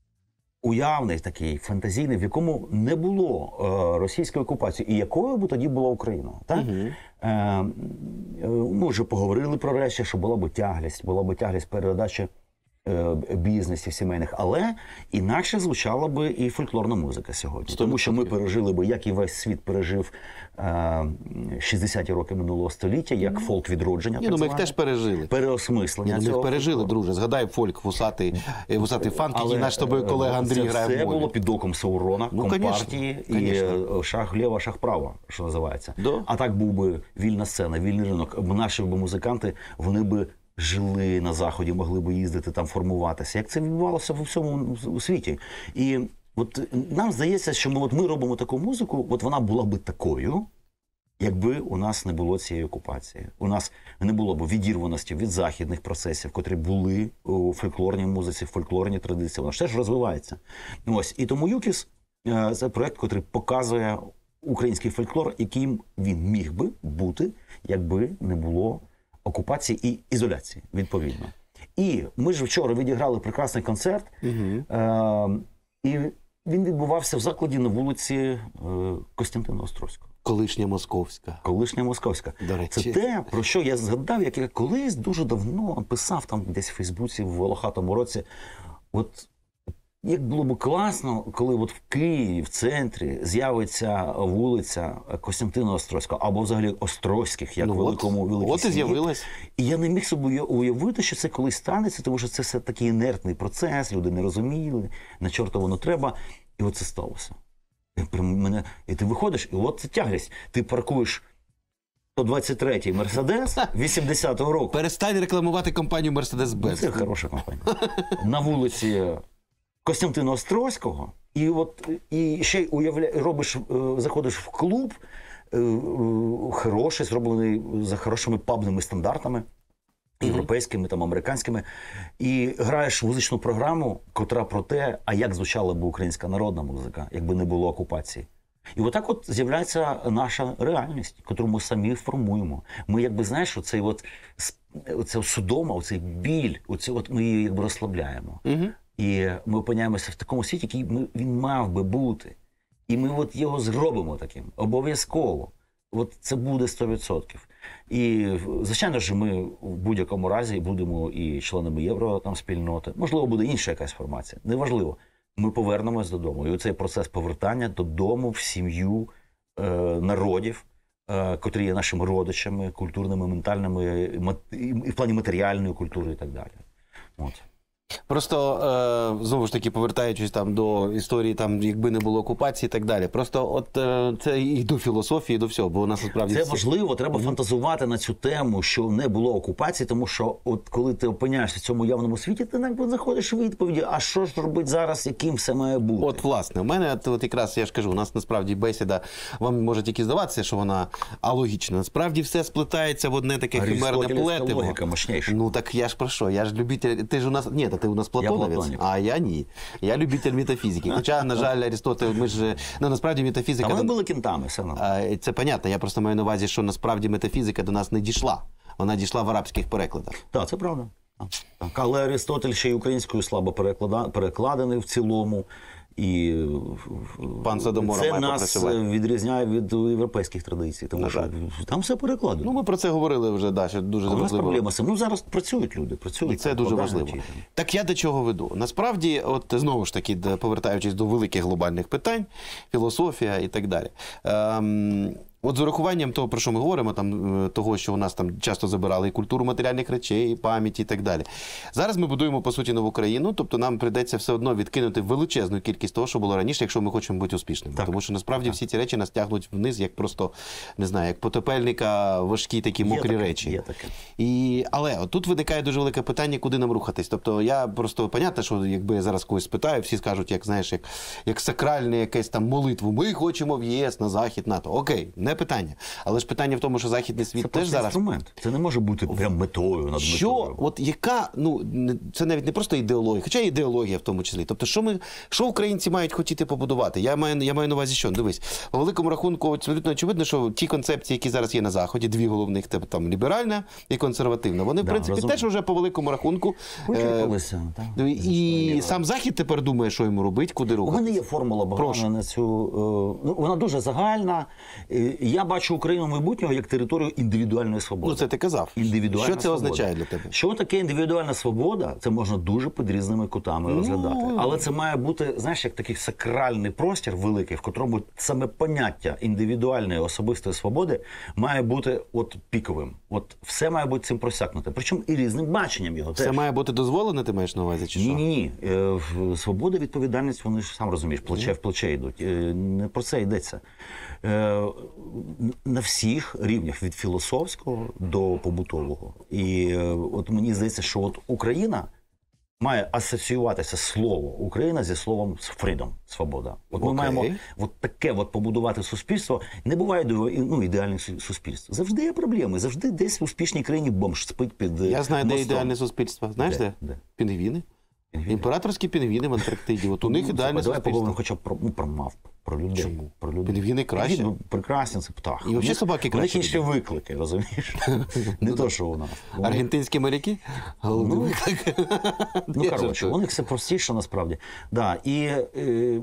[SPEAKER 2] уявний такий, фантазійний, в якому не було е, російської окупації. І якою би тоді була Україна? Так? Угу. Е, е, ми вже поговорили про речі, що була б тяглість, була б тяглість передачі е, бізнесів сімейних, але інакше звучала би і фольклорна музика сьогодні. Тому що ми пережили би, як і весь світ пережив е, шістдесяті роки минулого століття, як фолк відродження.
[SPEAKER 1] Ні, ну ми їх теж пережили.
[SPEAKER 2] Переосмислення.
[SPEAKER 1] Ні, ну, ми їх пережили, друже. Згадай фольк, вусатий, вусатий фанк, який наш тобою колега Андрій грає в мові.
[SPEAKER 2] Це було під оком Саурона,
[SPEAKER 1] ну,
[SPEAKER 2] компартії і шах лєва, шах права, що називається. Да. А так був би вільна сцена, вільний ринок. Наші б музиканти, вони би жили на Заході, могли б їздити там, формуватися. Як це відбувалося в усьому у світі. І от нам здається, що ми, от ми робимо таку музику, от вона була би такою, якби у нас не було цієї окупації. У нас не було б відірваності від західних процесів, котрі були у фольклорній музиці, фольклорній традиції. Вона ж теж розвивається. Ось. І тому «Юкіс» – це проєкт, який показує український фольклор, яким він міг би бути, якби не було окупації і ізоляції, відповідно. І ми ж вчора відіграли прекрасний концерт, угу. е- і він відбувався в закладі на вулиці е- Костянтина Острозького.
[SPEAKER 1] Колишня Московська.
[SPEAKER 2] Колишня Московська.
[SPEAKER 1] До речі.
[SPEAKER 2] Це те, про що я згадав, як я колись дуже давно писав там десь в Фейсбуці в волохатому році. От як було б класно, коли от в Києві, в центрі, з'явиться вулиця Костянтина Острозького, або взагалі Острозьких, як ну, великому великій
[SPEAKER 1] От і з'явилась.
[SPEAKER 2] І я не міг собі уявити, що це колись станеться, тому що це все такий інертний процес, люди не розуміли, на чорта воно треба. І от це сталося. І, мене... і ти виходиш, і от це тяглість. Ти паркуєш сто двадцять третій Мерседес вісімдесятого року.
[SPEAKER 1] Перестань рекламувати компанію Мерседес-Бенц.
[SPEAKER 2] Це хороша компанія. На вулиці Костянтина Острозького, і от і ще й уявля... робиш, заходиш в клуб, хороший, зроблений за хорошими пабними стандартами, європейськими, там, американськими, і граєш музичну програму, котра про те, а як звучала б українська народна музика, якби не було окупації. І отак от з'являється наша реальність, яку ми самі формуємо. Ми, якби, знаєш, оцей от, оця судома, оцей біль, оцей от ми її якби розслабляємо. Угу. І ми опиняємося в такому світі, який ми, він мав би бути. І ми от його зробимо таким, обов'язково. От це буде сто відсотків. І, звичайно ж, ми в будь-якому разі будемо і членами євро там спільноти. Можливо, буде інша якась формація. Неважливо. Ми повернемось додому. І оцей процес повертання додому, в сім'ю е, народів, е, котрі є нашими родичами, культурними, ментальними, і в плані матеріальної культури і так далі. От.
[SPEAKER 1] Просто, е, знову ж таки, повертаючись там до історії, там, якби не було окупації і так далі. Просто от е, це і до філософії, і до всього, бо у нас насправді...
[SPEAKER 2] Це
[SPEAKER 1] всі...
[SPEAKER 2] важливо, треба mm-hmm. фантазувати на цю тему, що не було окупації, тому що от коли ти опиняєшся в цьому явному світі, ти не знаходиш відповіді, а що ж робити зараз, яким все має бути.
[SPEAKER 1] От, власне, у мене, от, от якраз, я ж кажу, у нас насправді бесіда, вам може тільки здаватися, що вона алогічна. Насправді все сплетається в одне таке химерне плетиво.
[SPEAKER 2] Логіка мощніша.
[SPEAKER 1] Ну так я ж про що? Я ж любитель, ти ж у нас, ні, та ти у нас платоновець, а я ні. Я любитель метафізики. Хоча, на жаль, Арістотель, ми ж, ну насправді метафізика...
[SPEAKER 2] Та ми були кінтами, все одно.
[SPEAKER 1] Це понятно, я просто маю на увазі, що насправді метафізика до нас не дійшла. Вона дійшла в арабських перекладах.
[SPEAKER 2] Так, це правда. Так, але Арістотель ще й українською слабо перекладений в цілому. І
[SPEAKER 1] Пан Содомора
[SPEAKER 2] це
[SPEAKER 1] має
[SPEAKER 2] нас
[SPEAKER 1] попрацювати.
[SPEAKER 2] Відрізняє від європейських традицій, тому що там все перекладено.
[SPEAKER 1] Ну, ми про це говорили вже, да, що дуже
[SPEAKER 2] а
[SPEAKER 1] важливо.
[SPEAKER 2] У нас проблема з цим. Ну, зараз працюють люди, працюють.
[SPEAKER 1] І це дуже важливо. Чи... Так я до чого веду? Насправді, от знову ж таки, повертаючись до великих глобальних питань, філософія і так далі. Ем... От з урахуванням того, про що ми говоримо, там, того, що у нас там часто забирали і культуру матеріальних речей, і пам'яті і так далі. Зараз ми будуємо, по суті, нову країну, тобто нам прийдеться все одно відкинути величезну кількість того, що було раніше, якщо ми хочемо бути успішними. Так. Тому що, насправді, так. всі ці речі нас тягнуть вниз, як просто, не знаю, як потопельника, важкі такі мокрі
[SPEAKER 2] є таке,
[SPEAKER 1] речі.
[SPEAKER 2] Є таке.
[SPEAKER 1] І... Але от тут виникає дуже велике питання, куди нам рухатись. Тобто я просто, понятно, що якби я зараз когось спитаю, всі скажуть, як, знаєш, як, як сакральне якесь там молитву. Ми хочемо в ЄС, на Захід, НАТО. Окей, не питання. Але ж питання в тому, що західний світ
[SPEAKER 2] це
[SPEAKER 1] теж зараз...
[SPEAKER 2] інструмент. Це не може бути прям метою над
[SPEAKER 1] що,
[SPEAKER 2] метою.
[SPEAKER 1] От яка, ну, це навіть не просто ідеологія, хоча ідеологія в тому числі. Тобто, що ми, що українці мають хотіти побудувати? Я маю, я маю на увазі, що, дивись, по великому рахунку, абсолютно очевидно, що ті концепції, які зараз є на Заході, дві головних, там, ліберальна і консервативна, вони,
[SPEAKER 2] да,
[SPEAKER 1] в принципі,
[SPEAKER 2] розумно.
[SPEAKER 1] Теж вже по великому рахунку...
[SPEAKER 2] Вичерпалися.
[SPEAKER 1] Е, і сам Захід тепер думає, що йому робити, куди рухатися.
[SPEAKER 2] У мене є формула Богдана на цю... Е, ну, вона дуже загальна. Е, я бачу Україну майбутнього як територію індивідуальної свободи.
[SPEAKER 1] Ну, це ти казав.
[SPEAKER 2] Індивідуальна
[SPEAKER 1] що це
[SPEAKER 2] свобода.
[SPEAKER 1] Означає для тебе?
[SPEAKER 2] Що таке індивідуальна свобода? Це можна дуже під різними кутами ну... розглядати. Але це має бути, знаєш, як такий сакральний простір великий, в котрому саме поняття індивідуальної особистої свободи має бути от піковим. От все має бути цим просякнуте. Причому і різним баченням його.
[SPEAKER 1] Все
[SPEAKER 2] теж.
[SPEAKER 1] має бути дозволено, ти маєш на увазі, чи що?
[SPEAKER 2] Ні-ні. Е, свобода, відповідальність, вони ж, сам розумієш, плече в плече йдуть. Е, не про це йдеться. Е, на всіх рівнях, від філософського до побутового. І е, от мені здається, що от Україна має асоціюватися слово Україна зі словом freedom, свобода. От ми
[SPEAKER 1] Окей.
[SPEAKER 2] маємо от таке от побудувати суспільство. Не буває ну, ідеальних суспільств. Завжди є проблеми. Завжди десь в успішній країні бомж спить під
[SPEAKER 1] Я знаю,
[SPEAKER 2] мостом.
[SPEAKER 1] де ідеальне суспільство. Знаєш де?
[SPEAKER 2] де?
[SPEAKER 1] Пінгвіни.
[SPEAKER 2] Пінгвіни.
[SPEAKER 1] Імператорські пінгвіни в Антарктиді. От у них
[SPEAKER 2] Ну,
[SPEAKER 1] ідеальне
[SPEAKER 2] давай
[SPEAKER 1] суспільство.
[SPEAKER 2] поговоримо хоча б про, ну, про мавп, про людей.
[SPEAKER 1] Чому?
[SPEAKER 2] Про людей.
[SPEAKER 1] Пінгвіни краще?
[SPEAKER 2] Пінгвіни прекрасні, це птах.
[SPEAKER 1] І взагалі собаки краще.
[SPEAKER 2] У них інші виклики, розумієш? Не то, що у нас.
[SPEAKER 1] Аргентинські моряки? Головний
[SPEAKER 2] Ну,
[SPEAKER 1] виклик.
[SPEAKER 2] Ну,
[SPEAKER 1] Я
[SPEAKER 2] коротше,
[SPEAKER 1] жартую.
[SPEAKER 2] у них все простіше, насправді. Да, і е,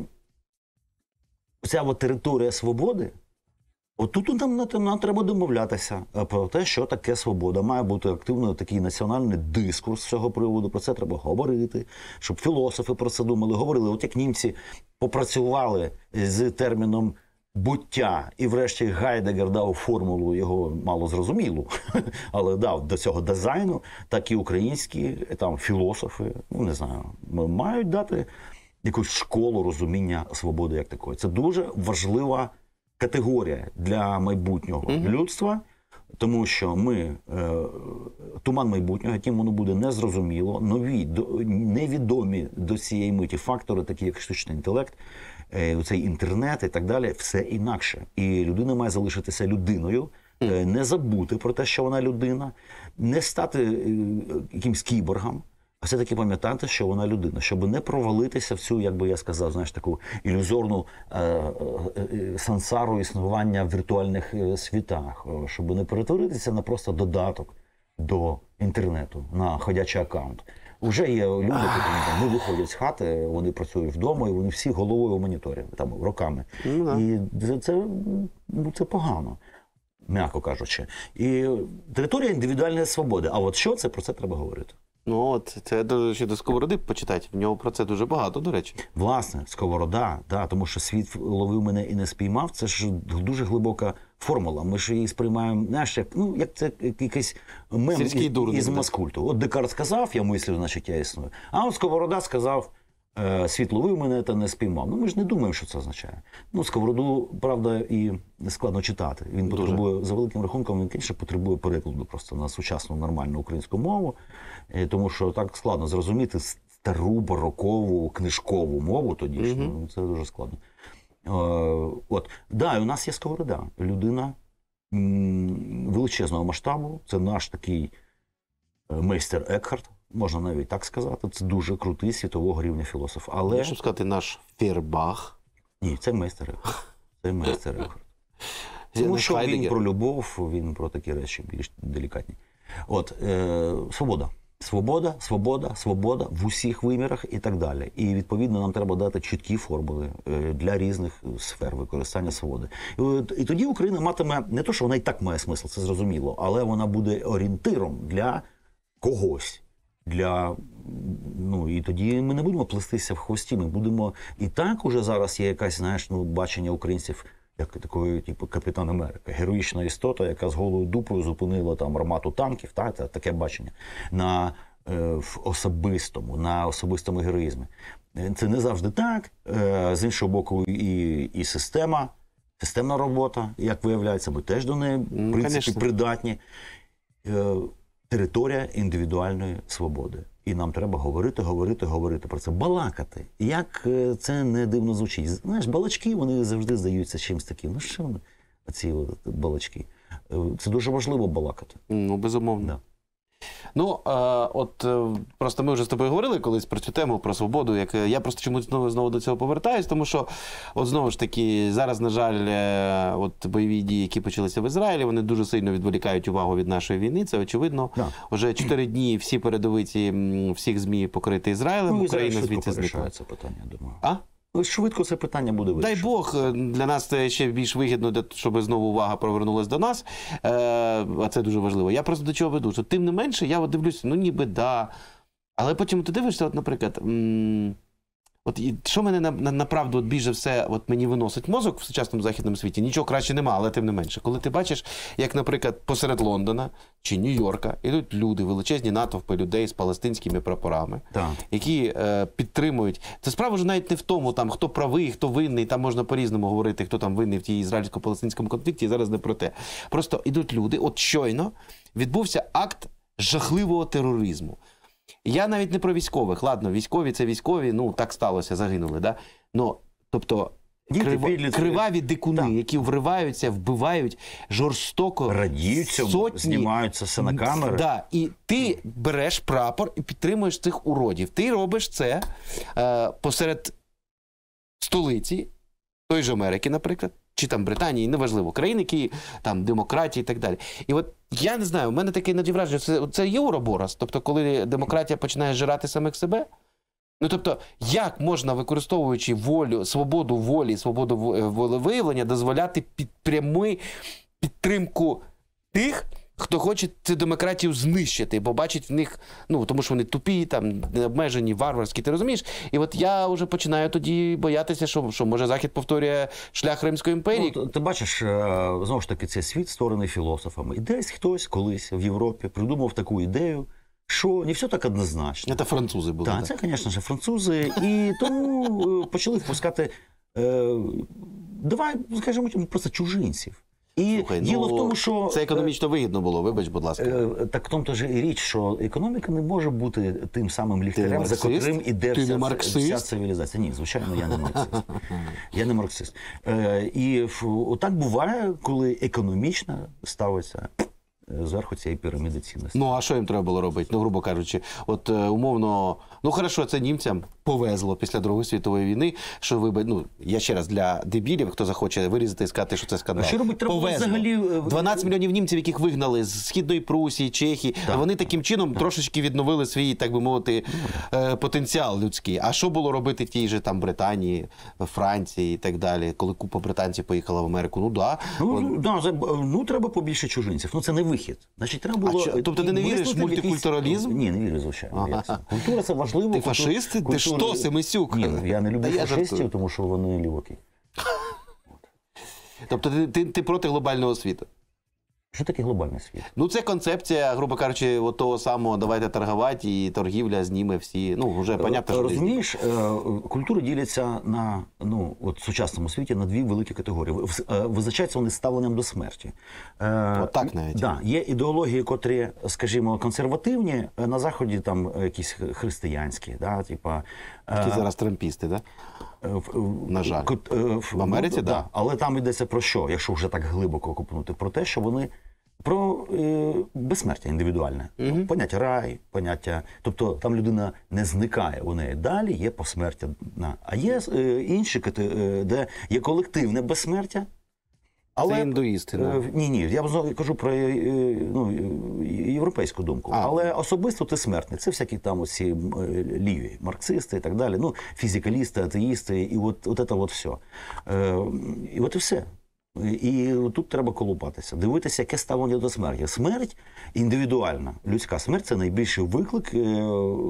[SPEAKER 2] ця от територія свободи, отут нам, нам, нам треба домовлятися про те, що таке свобода. Має бути активний такий національний дискурс з цього приводу, про це треба говорити, щоб філософи про це думали, говорили. От як німці попрацювали з терміном буття, і врешті Гайдегер дав формулу, його мало зрозумілу, але дав до цього дизайну, так і українські там, філософи, ну не знаю, мають дати якусь школу розуміння свободи як такої. Це дуже важлива категорія для майбутнього mm-hmm. людства, тому що ми, е, туман майбутнього, яким воно буде незрозуміло, нові, до, невідомі до цієї миті фактори, такі як штучний інтелект, е, цей інтернет і так далі, все інакше. І людина має залишитися людиною, е, не забути про те, що вона людина, не стати е, якимсь кіборгом, а все-таки пам'ятати, що вона людина, щоб не провалитися в цю, як би я сказав, знаєш, таку ілюзорну е, е, сансару існування в віртуальних е, світах, щоб не перетворитися на просто додаток до інтернету, на ходячий аккаунт. Уже є люди, які не виходять з хати, вони працюють вдома, і вони всі головою в моніторі, там, роками. Mm-hmm. І це, це, це погано, м'яко кажучи. І територія індивідуальної свободи. А от що це, про це треба говорити.
[SPEAKER 1] Ну от, це ще до Сковороди почитати, в нього про це дуже багато, до речі.
[SPEAKER 2] Власне, Сковорода, да, тому що світ ловив мене і не спіймав, це ж дуже глибока формула. Ми ж її сприймаємо, знаєш, як, ну, як це якийсь мем із, із маскульту. От Декарт сказав, я мислю, значить я існую. А от Сковорода сказав, світ ловив мене та не спіймав. Ну, ми ж не думаємо, що це означає. Ну, Сковороду, правда, і складно читати. Він Дуже. потребує, за великим рахунком, він, звісно, потребує перекладу просто на сучасну нормальну українську мову, тому що так складно зрозуміти стару барокову книжкову мову тодішню. Mm-hmm. Це дуже складно. От, да, у нас є Сковорода. Людина м- величезного масштабу. Це наш такий мейстер Екхарт. Можна навіть так сказати, це дуже крутий світового рівня філософ. Але...
[SPEAKER 1] Щоб сказати, наш Фейербах.
[SPEAKER 2] Ні, це майстер Екхарт. Це майстер Екхарт. Тому що він про любов, він про такі речі більш делікатні. От, е, свобода. Свобода, свобода, свобода в усіх вимірах і так далі. І, відповідно, нам треба дати чіткі формули для різних сфер використання свободи. І, і тоді Україна матиме, не то, що вона і так має смисл, це зрозуміло, але вона буде орієнтиром для когось. Для, ну, і тоді ми не будемо плестися в хвості, ми будемо... І так уже зараз є якась, знаєш, ну, бачення українців, як такої, типу, Капітан Америка. Героїчна істота, яка з голою дупою зупинила там армату танків, та, це таке бачення. На е, в особистому, на особистому героїзмі. Це не завжди так. Е, з іншого боку, і, і система, системна робота, як виявляється, ми теж до неї, в принципі, Конечно. придатні. Е, Територія індивідуальної свободи. І нам треба говорити, говорити, говорити про це. Балакати. Як це не дивно звучить. Знаєш, балачки, вони завжди здаються чимось таким. Ну що вони, ці балачки? Це дуже важливо балакати.
[SPEAKER 1] Ну, безумовно. Да. Ну, е, от е, просто ми вже з тобою говорили колись про цю тему, про свободу. Як, я просто чомусь знову, знову до цього повертаюсь, тому що, от знову ж таки, зараз, на жаль, е, от бойові дії, які почалися в Ізраїлі, вони дуже сильно відволікають увагу від нашої війни, це очевидно. Да. Уже чотири дні всі передовиці всіх ЗМІ покриті Ізраїлем,
[SPEAKER 2] ну,
[SPEAKER 1] Україна звідси зникла.
[SPEAKER 2] Це питання, думаю.
[SPEAKER 1] А?
[SPEAKER 2] Швидко це питання буде вирішено.
[SPEAKER 1] Дай Бог, для нас це ще більш вигідно, щоб знову увага повернулася до нас, а це дуже важливо. Я просто до чого веду, що тим не менше, я от дивлюся, ну ніби да, але потім ти дивишся, от, наприклад, м- от що мене на, на, направду от більше все от мені виносить мозок в сучасному західному світі, нічого краще нема, але тим не менше. Коли ти бачиш, як, наприклад, посеред Лондона чи Нью-Йорка ідуть люди, величезні натовпи людей з палестинськими прапорами, так. які е, підтримують. Це справа вже навіть не в тому, там, хто правий, хто винний, там можна по-різному говорити, хто там винний в тій ізраїльсько-палестинському конфлікті, зараз не про те. Просто ідуть люди, от щойно відбувся акт жахливого тероризму. Я навіть не про військових. Ладно, військові – це військові, ну, так сталося, загинули, да? Но, тобто, крив... криваві дикуни, так. які вриваються, вбивають жорстоко,
[SPEAKER 2] радіють цьому,
[SPEAKER 1] сотні...
[SPEAKER 2] знімаються все на камери.
[SPEAKER 1] Да, і ти береш прапор і підтримуєш цих уродів. Ти робиш це е, посеред столиці, той же Америки, наприклад, чи там Британії, неважливо, країни, які там демократії і так далі. І от я не знаю, у мене таке іноді враження, це, це є уроборос, тобто коли демократія починає жирати самих себе. Ну, тобто, як можна, використовуючи волю, свободу волі, свободу волевиявлення, дозволяти під пряму підтримку тих, хто хоче цю демократію знищити, бо бачить в них, ну, тому що вони тупі, там, необмежені, варварські, ти розумієш? І от я вже починаю тоді боятися, що, що може Захід повторює шлях Римської імперії.
[SPEAKER 2] Ну, ти бачиш, знову ж таки, цей світ створений філософами. І десь хтось колись в Європі придумав таку ідею, що не все так однозначно.
[SPEAKER 1] Це французи були.
[SPEAKER 2] Так, це, звісно ж, французи. І тому почали впускати, е, давай, скажімо, просто чужинців. І
[SPEAKER 1] Слухай,
[SPEAKER 2] діло
[SPEAKER 1] ну,
[SPEAKER 2] в тому, що...
[SPEAKER 1] Це економічно вигідно було, вибач, будь ласка.
[SPEAKER 2] Е, так в тому ж і річ, що економіка не може бути тим самим ліхтарем, за котрим іде вся, вся цивілізація. Ні, звичайно, я не марксист. Я не марксист. Е, і отак буває, коли економічно ставиться зверху цієї піраміди цінностей.
[SPEAKER 1] Ну, а що їм треба було робити? Ну, грубо кажучи, от умовно, ну, хорошо, це німцям повезло після Другої світової війни, що ви, ну, я ще раз, для дебілів, хто захоче вирізати і сказати, що це скандал.
[SPEAKER 2] А що робить, треба
[SPEAKER 1] повезло.
[SPEAKER 2] Взагалі...
[SPEAKER 1] дванадцять мільйонів німців, яких вигнали з Східної Прусії, Чехії, так. вони таким чином так. трошечки відновили свій, так би мовити, е, потенціал людський. А що було робити тій же там Британії, Франції і так далі, коли купа британців поїхала в Америку? Ну, да.
[SPEAKER 2] Ну, да, ну треба побільше чужинців. Ну, це не вихід. Значить, треба було...
[SPEAKER 1] Що, тобто ти не віриш в мультикультуралізм?
[SPEAKER 2] Ні, не вірю, звичайно. Ага. Культура – це важливо.
[SPEAKER 1] Ти фашист? Культур... Ти що, Семисюк?
[SPEAKER 2] Ні, я не люблю фашистів, тому що вони ліваки.
[SPEAKER 1] Тобто ти, ти, ти проти глобального світу?
[SPEAKER 2] Що таке глобальний світ?
[SPEAKER 1] Ну, це концепція, грубо кажучи, от того самого «давайте торгувати» і торгівля зніме всі, ну, вже понятно, що
[SPEAKER 2] розумієш, е, культури діляться на, ну, от в сучасному світі на дві великі категорії. В- е, Визначаються вони ставленням до смерті. Е,
[SPEAKER 1] От так навіть.
[SPEAKER 2] Да, є ідеології, котрі, скажімо, консервативні, е, на Заході там е, якісь християнські, да, типа... е,
[SPEAKER 1] Які зараз трампісти, так?
[SPEAKER 2] Е, в- в-
[SPEAKER 1] На жаль.
[SPEAKER 2] кот- е, в
[SPEAKER 1] В Америці,
[SPEAKER 2] ну,
[SPEAKER 1] да.
[SPEAKER 2] Але там йдеться про що, якщо вже так глибоко копнути? Про те, що вони про е, безсмертя індивідуальне. Ну, поняття рай, поняття. Тобто там людина не зникає у неї. Далі є посмертя. На. А є е, інші, кате- е, де є колективне безсмертя.
[SPEAKER 1] Це індуїсти, да.
[SPEAKER 2] Е, ні, ні, я знову кажу про е, е, ну, е, європейську думку.
[SPEAKER 1] А.
[SPEAKER 2] Але особисто ти смертний. Це всякі там оці е, ліві, марксисти і так далі. Ну, фізикалісти, атеїсти, і от, от це от все. Е, і от і все. І тут треба колупатися, дивитися, яке ставлення до смерті. Смерть індивідуальна, людська смерть – це найбільший виклик е, е,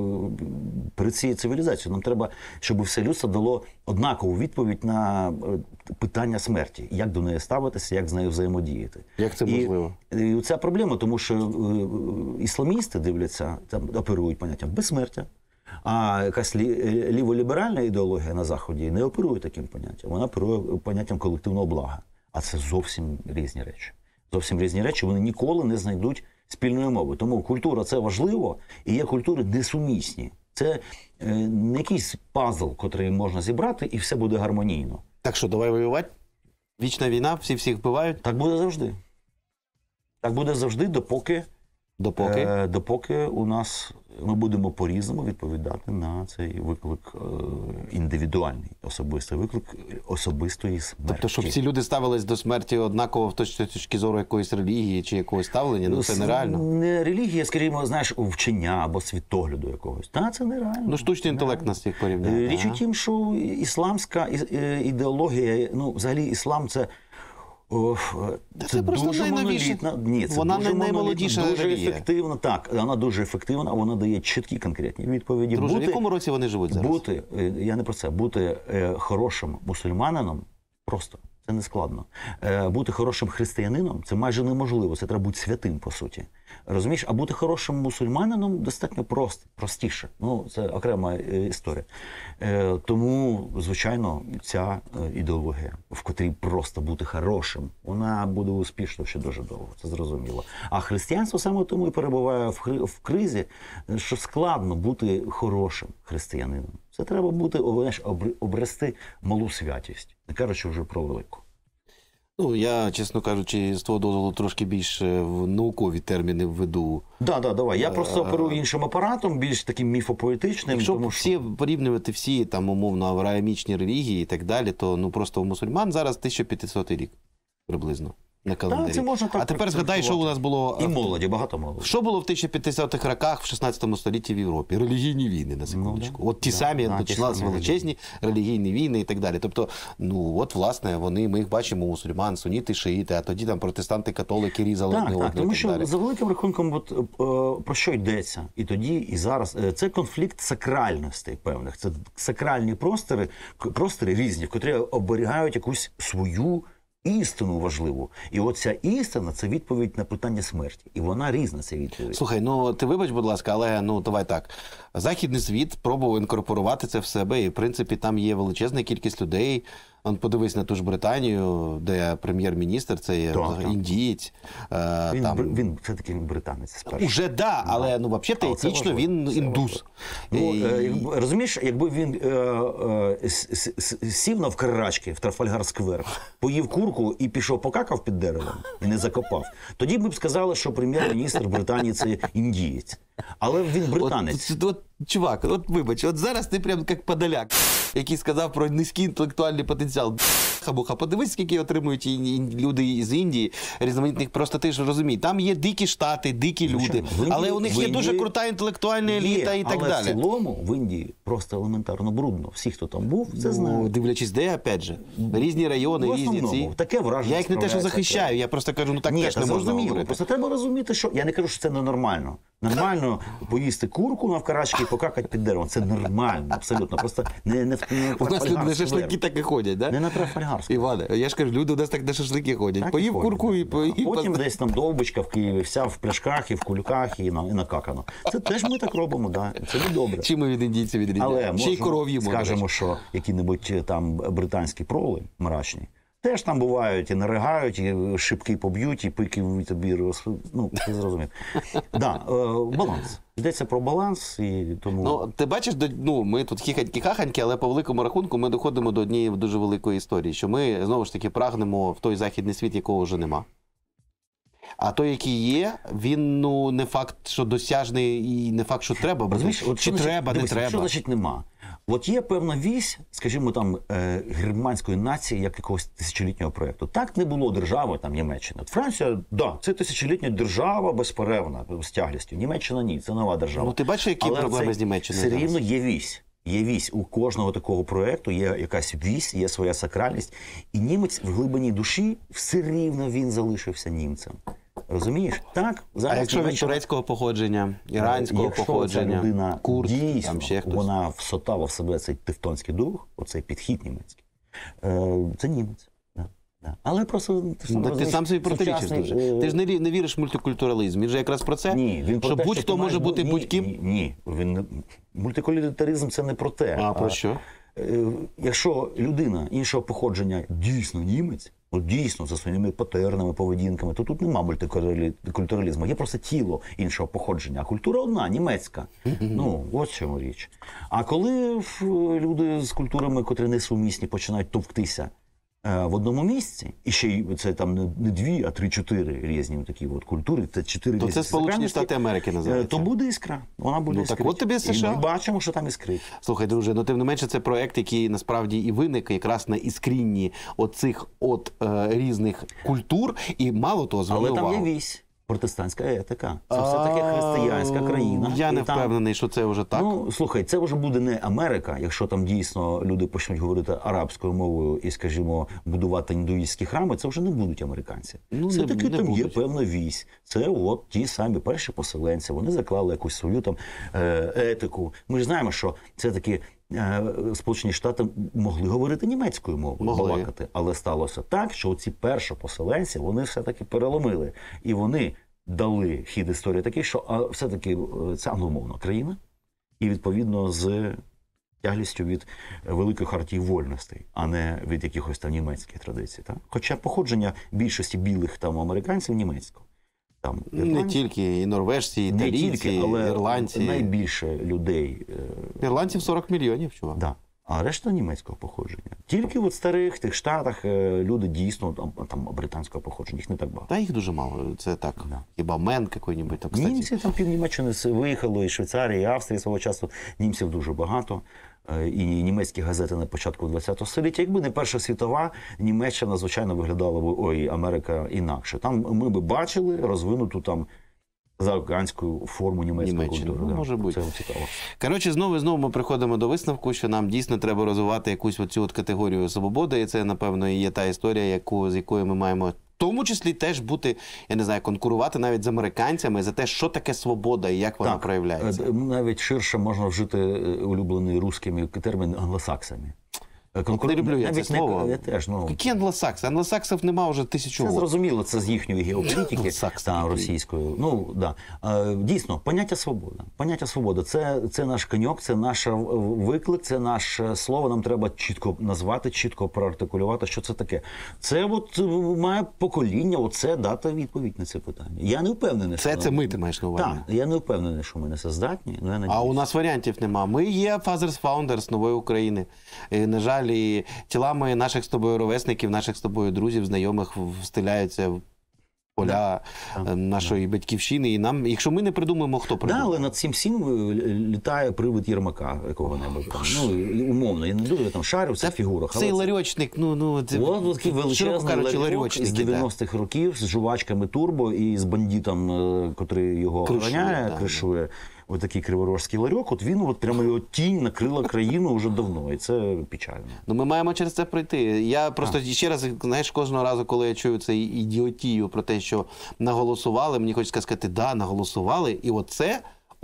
[SPEAKER 2] перед цією цивілізацією. Нам треба, щоб все людство дало однакову відповідь на е, питання смерті. Як до неї ставитися, як з нею взаємодіяти.
[SPEAKER 1] Як це можливо?
[SPEAKER 2] І, і ця проблема, тому що е, ісламісти дивляться, там оперують поняттям безсмертя. А якась лі- ліволіберальна ідеологія на Заході не оперує таким поняттям. Вона оперує поняттям колективного блага. А це зовсім різні речі. Зовсім різні речі, вони ніколи не знайдуть спільної мови. Тому культура – це важливо, і є культури несумісні. Це е, не якийсь пазл, котрий можна зібрати, і все буде гармонійно.
[SPEAKER 1] Так що, давай воювати? Вічна війна, всі всіх вбивають?
[SPEAKER 2] Так буде завжди. Так буде завжди, допоки,
[SPEAKER 1] Допоки?
[SPEAKER 2] е, допоки у нас ми будемо по-різному відповідати на цей виклик е, індивідуальний, особистий виклик особистої смерті.
[SPEAKER 1] Тобто, щоб всі люди ставились до смерті однаково в точці точки зору якоїсь релігії чи якогось ставлення, ну це нереально.
[SPEAKER 2] Не релігія, скажімо, знаєш, вчення або світогляду якогось. Та, це нереально.
[SPEAKER 1] Ну, штучний інтелект нас всіх
[SPEAKER 2] Е,
[SPEAKER 1] порівняє.
[SPEAKER 2] Річ у
[SPEAKER 1] ага.
[SPEAKER 2] тім, що ісламська і- е, ідеологія, ну, взагалі іслам це, о, це,
[SPEAKER 1] це просто
[SPEAKER 2] дуже
[SPEAKER 1] найновіша-
[SPEAKER 2] монолітна. Ні, це
[SPEAKER 1] вона
[SPEAKER 2] дуже
[SPEAKER 1] най- наймолодіша
[SPEAKER 2] монолітна, дуже
[SPEAKER 1] релігія.
[SPEAKER 2] ефективна. Так, вона дуже ефективна, вона дає чіткі конкретні відповіді.
[SPEAKER 1] Друже, в
[SPEAKER 2] Бути-
[SPEAKER 1] якому році вони живуть зараз?
[SPEAKER 2] Бути, е, я не про це, бути е, хорошим мусульманином просто, це не складно. Е, бути хорошим християнином – це майже неможливо, це треба бути святим, по суті. Розумієш? А бути хорошим мусульманином достатньо просто, простіше. Ну, це окрема е, історія. Е, тому, звичайно, ця е, ідеологія, в котрій просто бути хорошим, вона буде успішно ще дуже довго, це зрозуміло. А християнство саме тому і перебуває в, хри- в кризі, що складно бути хорошим християнином. Це треба бути, о, знаєш, обр- обрести малу святість, не кажучи вже про велику.
[SPEAKER 1] Ну, я, чесно кажучи, з твого дозволу трошки більш е, в наукові терміни введу.
[SPEAKER 2] Да, да, давай. Я просто оперую іншим апаратом, більш таким міфопоетичним.
[SPEAKER 1] Якщо
[SPEAKER 2] тому
[SPEAKER 1] всі порівнювати всі там умовно авраамічні релігії і так далі, то ну просто у мусульман зараз тисяча п'ятисотий рік приблизно на календарі.
[SPEAKER 2] це можна так
[SPEAKER 1] а тепер згадай, що у нас було
[SPEAKER 2] І молоді, багато молоді.
[SPEAKER 1] Що було в тисяча п'ятдесятих роках в шістнадцятому столітті в Європі? Релігійні війни, на секундочку.
[SPEAKER 2] Ну, да.
[SPEAKER 1] От ті
[SPEAKER 2] Да.
[SPEAKER 1] самі
[SPEAKER 2] Да, ті
[SPEAKER 1] починалися
[SPEAKER 2] самі
[SPEAKER 1] величезні релігійні війни і так далі. Тобто, ну от власне вони, ми їх бачимо, мусульман, суніти, шиїти, а тоді там протестанти, католики різали
[SPEAKER 2] Так,
[SPEAKER 1] одне
[SPEAKER 2] так,
[SPEAKER 1] одного
[SPEAKER 2] тому
[SPEAKER 1] і так
[SPEAKER 2] що
[SPEAKER 1] далі.
[SPEAKER 2] за великим рахунком, от, е, про що йдеться і тоді, і зараз, Е, це конфлікт сакральностей певних. Це сакральні простори, к- простори різні, котрі оберігають якусь свою істину важливу. І оця істина – це відповідь на питання смерті. І вона різна, ця відповідь.
[SPEAKER 1] Слухай, ну ти вибач, будь ласка, але ну давай так. Західний світ пробував інкорпорувати це в себе, і в принципі там є величезна кількість людей. Он подивись на ту ж Британію, де прем'єр-міністр це є
[SPEAKER 2] Так, так.
[SPEAKER 1] індієць. Е,
[SPEAKER 2] Він,
[SPEAKER 1] там...
[SPEAKER 2] бр- він все-таки британець спершу.
[SPEAKER 1] Уже да, але ну взагалі
[SPEAKER 2] Але це
[SPEAKER 1] етнічно
[SPEAKER 2] важливо,
[SPEAKER 1] він
[SPEAKER 2] це
[SPEAKER 1] індус.
[SPEAKER 2] Ну,
[SPEAKER 1] І-
[SPEAKER 2] е, якби- розумієш, якби він е, е, с- с- с- сів навкарачки в Трафальгар-сквер, поїв курку і пішов покакав під деревом і не закопав, тоді ми б сказали, що прем'єр-міністр Британії – це індієць. Але він британець.
[SPEAKER 1] От, от, чувак, от вибач, от зараз ти прям як подоляк, який сказав про низький інтелектуальний потенціал. Хамуха, подивись, скільки отримують і- і люди з Індії, різноманітних, просто ти ж розумій, там є дикі штати, дикі люди,
[SPEAKER 2] Звичайно. В Індії-
[SPEAKER 1] але у них
[SPEAKER 2] в
[SPEAKER 1] є дуже
[SPEAKER 2] Індії
[SPEAKER 1] крута інтелектуальна еліта
[SPEAKER 2] Є,
[SPEAKER 1] і так
[SPEAKER 2] але
[SPEAKER 1] далі.
[SPEAKER 2] в цілому в Індії просто елементарно брудно. Всі, хто там був, це
[SPEAKER 1] Ну,
[SPEAKER 2] знають.
[SPEAKER 1] дивлячись, де, опять же, різні райони,
[SPEAKER 2] В
[SPEAKER 1] різні
[SPEAKER 2] основному,
[SPEAKER 1] ці.
[SPEAKER 2] таке враження
[SPEAKER 1] Я їх не те, що
[SPEAKER 2] справляється
[SPEAKER 1] захищаю, я просто кажу, ну так
[SPEAKER 2] Ні,
[SPEAKER 1] теж
[SPEAKER 2] та
[SPEAKER 1] не можна
[SPEAKER 2] зрозуміло.
[SPEAKER 1] говорити.
[SPEAKER 2] Просто треба розуміти, що я не кажу, що це ненормально. Нормально нормально поїсти курку навкарачки і покакати під деревом. Це нормально, абсолютно. Просто не, не, не
[SPEAKER 1] У нас люди на шашлики так і ходять, да?
[SPEAKER 2] Не на трафальгарську.
[SPEAKER 1] Іване, я ж кажу, люди у нас так на шашлики ходять.
[SPEAKER 2] Так
[SPEAKER 1] Поїв
[SPEAKER 2] і
[SPEAKER 1] курку і
[SPEAKER 2] ходять.
[SPEAKER 1] поїв.
[SPEAKER 2] Потім десь там довбочка в Києві, вся в пляшках і в кулюках, і, на, і накакано. Це теж ми так робимо, да. Це не добре.
[SPEAKER 1] Чим ми від індійців відрізняємо?
[SPEAKER 2] Але
[SPEAKER 1] Ще й
[SPEAKER 2] можемо,
[SPEAKER 1] коров їмо.
[SPEAKER 2] скажемо, що які-небудь там британські проли мрачні, теж там бувають і наригають, і шибки поб'ють, і пики тобі роз... Ну, ти зрозумів. Да, е, баланс. Йдеться про баланс, і тому...
[SPEAKER 1] Ну, ти бачиш, до- ну, ми тут хіханьки-хаханьки, але по великому рахунку ми доходимо до однієї дуже великої історії, що ми, знову ж таки, прагнемо в той західний світ, якого вже нема. А той, який є, він, ну, не факт, що досяжний, і не факт, що треба. Бо
[SPEAKER 2] Розумієш, от
[SPEAKER 1] чи
[SPEAKER 2] що значить-
[SPEAKER 1] треба, не
[SPEAKER 2] дивись,
[SPEAKER 1] треба.
[SPEAKER 2] Що значить нема? От є певна вісь, скажімо, там, е, германської нації, як якогось тисячолітнього проєкту. Так не було держави, там, Німеччина. От Франція, да, це тисячолітня держава безперервна, з тяглістю. Німеччина ні, це нова держава.
[SPEAKER 1] Ну, ти бачиш, які
[SPEAKER 2] Але
[SPEAKER 1] проблеми
[SPEAKER 2] це
[SPEAKER 1] з Німеччиною
[SPEAKER 2] все
[SPEAKER 1] зараз?
[SPEAKER 2] рівно є вісь. Є вісь. У кожного такого проєкту є якась вісь, є своя сакральність. І німець в глибині душі все рівно він залишився німцем. Розумієш? Так, зараз
[SPEAKER 1] А якщо він
[SPEAKER 2] Німеччина-
[SPEAKER 1] турецького походження, іранського
[SPEAKER 2] Якщо
[SPEAKER 1] походження,
[SPEAKER 2] ця людина
[SPEAKER 1] курд,
[SPEAKER 2] дійсно,
[SPEAKER 1] там ще хтось.
[SPEAKER 2] вона всотала в себе цей тевтонський дух, оцей підхід німецький, е, це німець. Да, да. Але просто... Ти,
[SPEAKER 1] Ну, так ти
[SPEAKER 2] розумієш,
[SPEAKER 1] сам собі протирічиш
[SPEAKER 2] сучасний,
[SPEAKER 1] дуже.
[SPEAKER 2] е,
[SPEAKER 1] Ти ж не, ві- не віриш в мультикультуралізм. Він же якраз про це,
[SPEAKER 2] Ні, він про
[SPEAKER 1] що
[SPEAKER 2] те,
[SPEAKER 1] будь-хто
[SPEAKER 2] ти
[SPEAKER 1] може
[SPEAKER 2] маєш
[SPEAKER 1] бути
[SPEAKER 2] ні,
[SPEAKER 1] будь-ким.
[SPEAKER 2] Ні, ні. Він не... Мультикультуралізм – це не про те.
[SPEAKER 1] А про що?
[SPEAKER 2] Е, Якщо людина іншого походження дійсно німець, от дійсно за своїми патернами, поведінками, то тут нема мультикультуралізму. Є просто тіло іншого походження, а культура одна, німецька. Ну, ось в чому річ. А коли ф, люди з культурами, котрі несумісні, починають товктися е, в одному місці, і ще й це там не, не дві, а три-чотири різні такі от культури, це чотири
[SPEAKER 1] То
[SPEAKER 2] різні
[SPEAKER 1] це Сполучені
[SPEAKER 2] сакральності,
[SPEAKER 1] Штати Америки
[SPEAKER 2] е,
[SPEAKER 1] називається.
[SPEAKER 2] то буде іскра. Вона буде
[SPEAKER 1] Ну, так
[SPEAKER 2] іскрити.
[SPEAKER 1] от тобі
[SPEAKER 2] І
[SPEAKER 1] США.
[SPEAKER 2] ми бачимо, що там іскрить.
[SPEAKER 1] Слухай, друже, ну тим не менше це проект, який насправді і виник якраз на іскрінні оцих от е, різних культур, і мало того, зверни
[SPEAKER 2] Але там
[SPEAKER 1] увагу.
[SPEAKER 2] є вісь. Протестантська етика. Це все-таки християнська країна.
[SPEAKER 1] Я
[SPEAKER 2] І
[SPEAKER 1] не
[SPEAKER 2] там-
[SPEAKER 1] впевнений, що це вже так.
[SPEAKER 2] Ну, слухай, це вже буде не Америка, якщо там дійсно люди почнуть говорити арабською мовою і, скажімо, будувати індуїстські храми, це вже не будуть американці.
[SPEAKER 1] Ну,
[SPEAKER 2] Все
[SPEAKER 1] не-
[SPEAKER 2] таки
[SPEAKER 1] не
[SPEAKER 2] там є
[SPEAKER 1] будуть.
[SPEAKER 2] певна вісь. Це от ті самі перші поселенці. Вони заклали якусь свою там е, етику. Ми ж знаємо, що це таки е, Сполучені Штати могли говорити німецькою мовою,
[SPEAKER 1] Могли.
[SPEAKER 2] балакати, але сталося так, що ці першопоселенці, вони все-таки переломили. І вони дали хід історії такий, що а, все-таки е, це англомовна країна, і відповідно з тяглістю від великої хартії вольностей, а не від якихось там німецьких традицій. Так? Хоча походження більшості білих там американців німецького. Там,
[SPEAKER 1] Не
[SPEAKER 2] ірландців,
[SPEAKER 1] тільки і норвежці, і
[SPEAKER 2] не
[SPEAKER 1] італійці,
[SPEAKER 2] тільки, але
[SPEAKER 1] ірландці.
[SPEAKER 2] найбільше людей, е,
[SPEAKER 1] Ірландців сорок мільйонів, чувак.
[SPEAKER 2] да, а решта німецького походження. Тільки в старих тих штатах е, люди дійсно там, там британського походження, їх не так багато.
[SPEAKER 1] Та їх дуже мало. Це так.
[SPEAKER 2] Да.
[SPEAKER 1] Хіба Мен який-небудь там, кстати.
[SPEAKER 2] Німці там пів Німеччини с- виїхало, і Швейцарії, і Австрії свого часу. Німців дуже багато. Е, І німецькі газети на початку ХХ століття. Якби не Перша світова, Німеччина, звичайно, виглядала б, ой, Америка інакше. Там ми б бачили розвинуту там заокеанську форму німецької
[SPEAKER 1] Німеччини.
[SPEAKER 2] культури.
[SPEAKER 1] Ну,
[SPEAKER 2] Да.
[SPEAKER 1] може бути.
[SPEAKER 2] Це цікаво.
[SPEAKER 1] Коротше, знову і знову ми приходимо до висновку, що нам дійсно треба розвивати якусь оцю от категорію свободи, і це, напевно, і є та історія, яку, з якою ми маємо в тому числі теж бути, я не знаю, конкурувати навіть з американцями за те, що таке свобода і як вона
[SPEAKER 2] Так,
[SPEAKER 1] проявляється.
[SPEAKER 2] е, навіть ширше можна вжити е, улюблений русскими термін англосаксами. Е, конкур-
[SPEAKER 1] Не люблю я це
[SPEAKER 2] навіть не-
[SPEAKER 1] слово.
[SPEAKER 2] Я теж, ну,
[SPEAKER 1] Які англосакси? Англосаксів нема вже тисячу
[SPEAKER 2] це
[SPEAKER 1] років.
[SPEAKER 2] зрозуміло, це з їхньої геополітики
[SPEAKER 1] Сакс
[SPEAKER 2] та
[SPEAKER 1] такий.
[SPEAKER 2] російської. Ну да. Е, Дійсно, поняття свобода. Поняття свобода це, це наш коньок, це наш виклик, це наше слово. Нам треба чітко назвати, чітко проартикулювати, що це таке. Це от е, має покоління, оце дати відповідь на це питання. Я не впевнений,
[SPEAKER 1] Це,
[SPEAKER 2] що
[SPEAKER 1] це ми, ти маєш на увазі.
[SPEAKER 2] Так, я не впевнений, що ми не це здатні. Ну, я
[SPEAKER 1] А
[SPEAKER 2] надіюсь.
[SPEAKER 1] у нас варіантів нема. Ми є Fathers Founders нової України. І, на жаль, і тілами наших з тобою ровесників, наших з тобою друзів, знайомих встиляються в поля
[SPEAKER 2] Да.
[SPEAKER 1] е, нашої батьківщини. І нам, якщо ми не придумаємо, хто
[SPEAKER 2] Да,
[SPEAKER 1] придумає.
[SPEAKER 2] але над цим всім е, літає привид Єрмака якого-небудь. Там. Ну, і умовно, я не дуже там шарю в цих фігурах.
[SPEAKER 1] Цей
[SPEAKER 2] але це-
[SPEAKER 1] ларьочник, ну, ну, це,
[SPEAKER 2] От, от такий
[SPEAKER 1] широко
[SPEAKER 2] величезний
[SPEAKER 1] кажучи,
[SPEAKER 2] ларьок
[SPEAKER 1] ларьочники,
[SPEAKER 2] з
[SPEAKER 1] да.
[SPEAKER 2] дев'яностих років з жувачками турбо і з бандитом, е, котрий його
[SPEAKER 1] Кришує,
[SPEAKER 2] охороняє,
[SPEAKER 1] да,
[SPEAKER 2] кришує. Ось такий криворожський ларьок, от він от прямо його тінь накрила країну вже давно, і це печально.
[SPEAKER 1] Ну, ми маємо через це пройти. Я просто ще раз, знаєш, кожного разу, коли я чую цей ідіотію про те, що наголосували, мені хочеться сказати, да, наголосували, і оце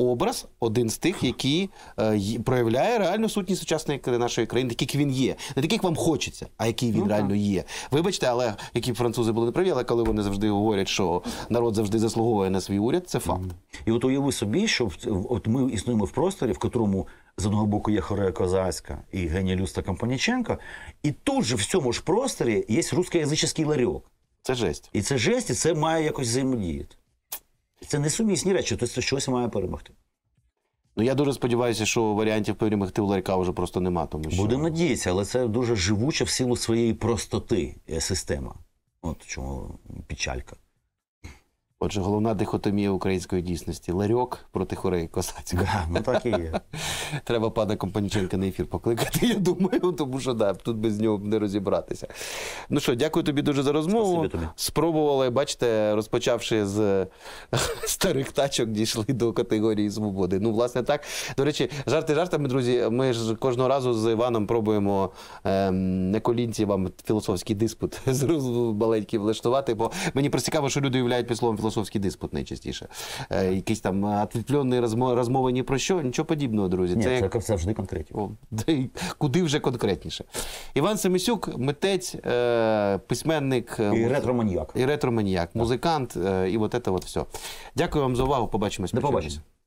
[SPEAKER 1] образ один з тих, який е, й- проявляє реальну сутність сучасної кра- нашої країни, такий, як він є. Не такий, як вам хочеться, а який він
[SPEAKER 2] Ну,
[SPEAKER 1] реально
[SPEAKER 2] так.
[SPEAKER 1] є. Вибачте, але які б французи були неправі, але коли вони завжди говорять, що народ завжди заслуговує на свій уряд, це факт.
[SPEAKER 2] І от уяви собі, що в- в- от ми існуємо в просторі, в котрому з одного боку є Хорея Козацька і геній Люста Компаніченка, і тут же в цьому ж просторі є русскоязичний ларьок.
[SPEAKER 1] Це жесть.
[SPEAKER 2] І це жесть, і це має якось взаємодіяти. Це несумісні речі, тобто щось має перемогти.
[SPEAKER 1] Ну, я дуже сподіваюся, що варіантів перемогти у ларька вже просто нема, тому що...
[SPEAKER 2] Будемо надіятися, але це дуже живуча в силу своєї простоти е, система. От чому печалька.
[SPEAKER 1] Отже, головна дихотомія української дійсності. Ларьок проти Хореї Козацької.
[SPEAKER 2] Да, ну так і є.
[SPEAKER 1] Треба пана Компаніченка на ефір покликати, я думаю, тому що да, тут без нього не розібратися. Ну що, дякую тобі дуже за розмову.
[SPEAKER 2] Спасибі тобі.
[SPEAKER 1] Спробували, бачите, розпочавши з старих тачок, дійшли до категорії свободи. Ну, власне, так. До речі, жарти жартами, друзі, ми ж кожного разу з Іваном пробуємо ем, на колінці вам філософський диспут з маленький влаштувати, бо мені просто цікаво, що люди уявляють під словом філософський диспут найчастіше. Е, якісь там отвлечені розмови, розмови ні про що, нічого подібного, друзі.
[SPEAKER 2] Ні,
[SPEAKER 1] Це
[SPEAKER 2] це,
[SPEAKER 1] як...
[SPEAKER 2] завжди конкретно.
[SPEAKER 1] О, де й куди вже конкретніше. Іван Семисюк, митець, е, письменник. е,
[SPEAKER 2] І
[SPEAKER 1] муз-
[SPEAKER 2] ретроманіяк.
[SPEAKER 1] І ретроманіяк, музикант, е, і от це от все. Дякую вам за увагу, побачимось.
[SPEAKER 2] До
[SPEAKER 1] почуємось.
[SPEAKER 2] побачення.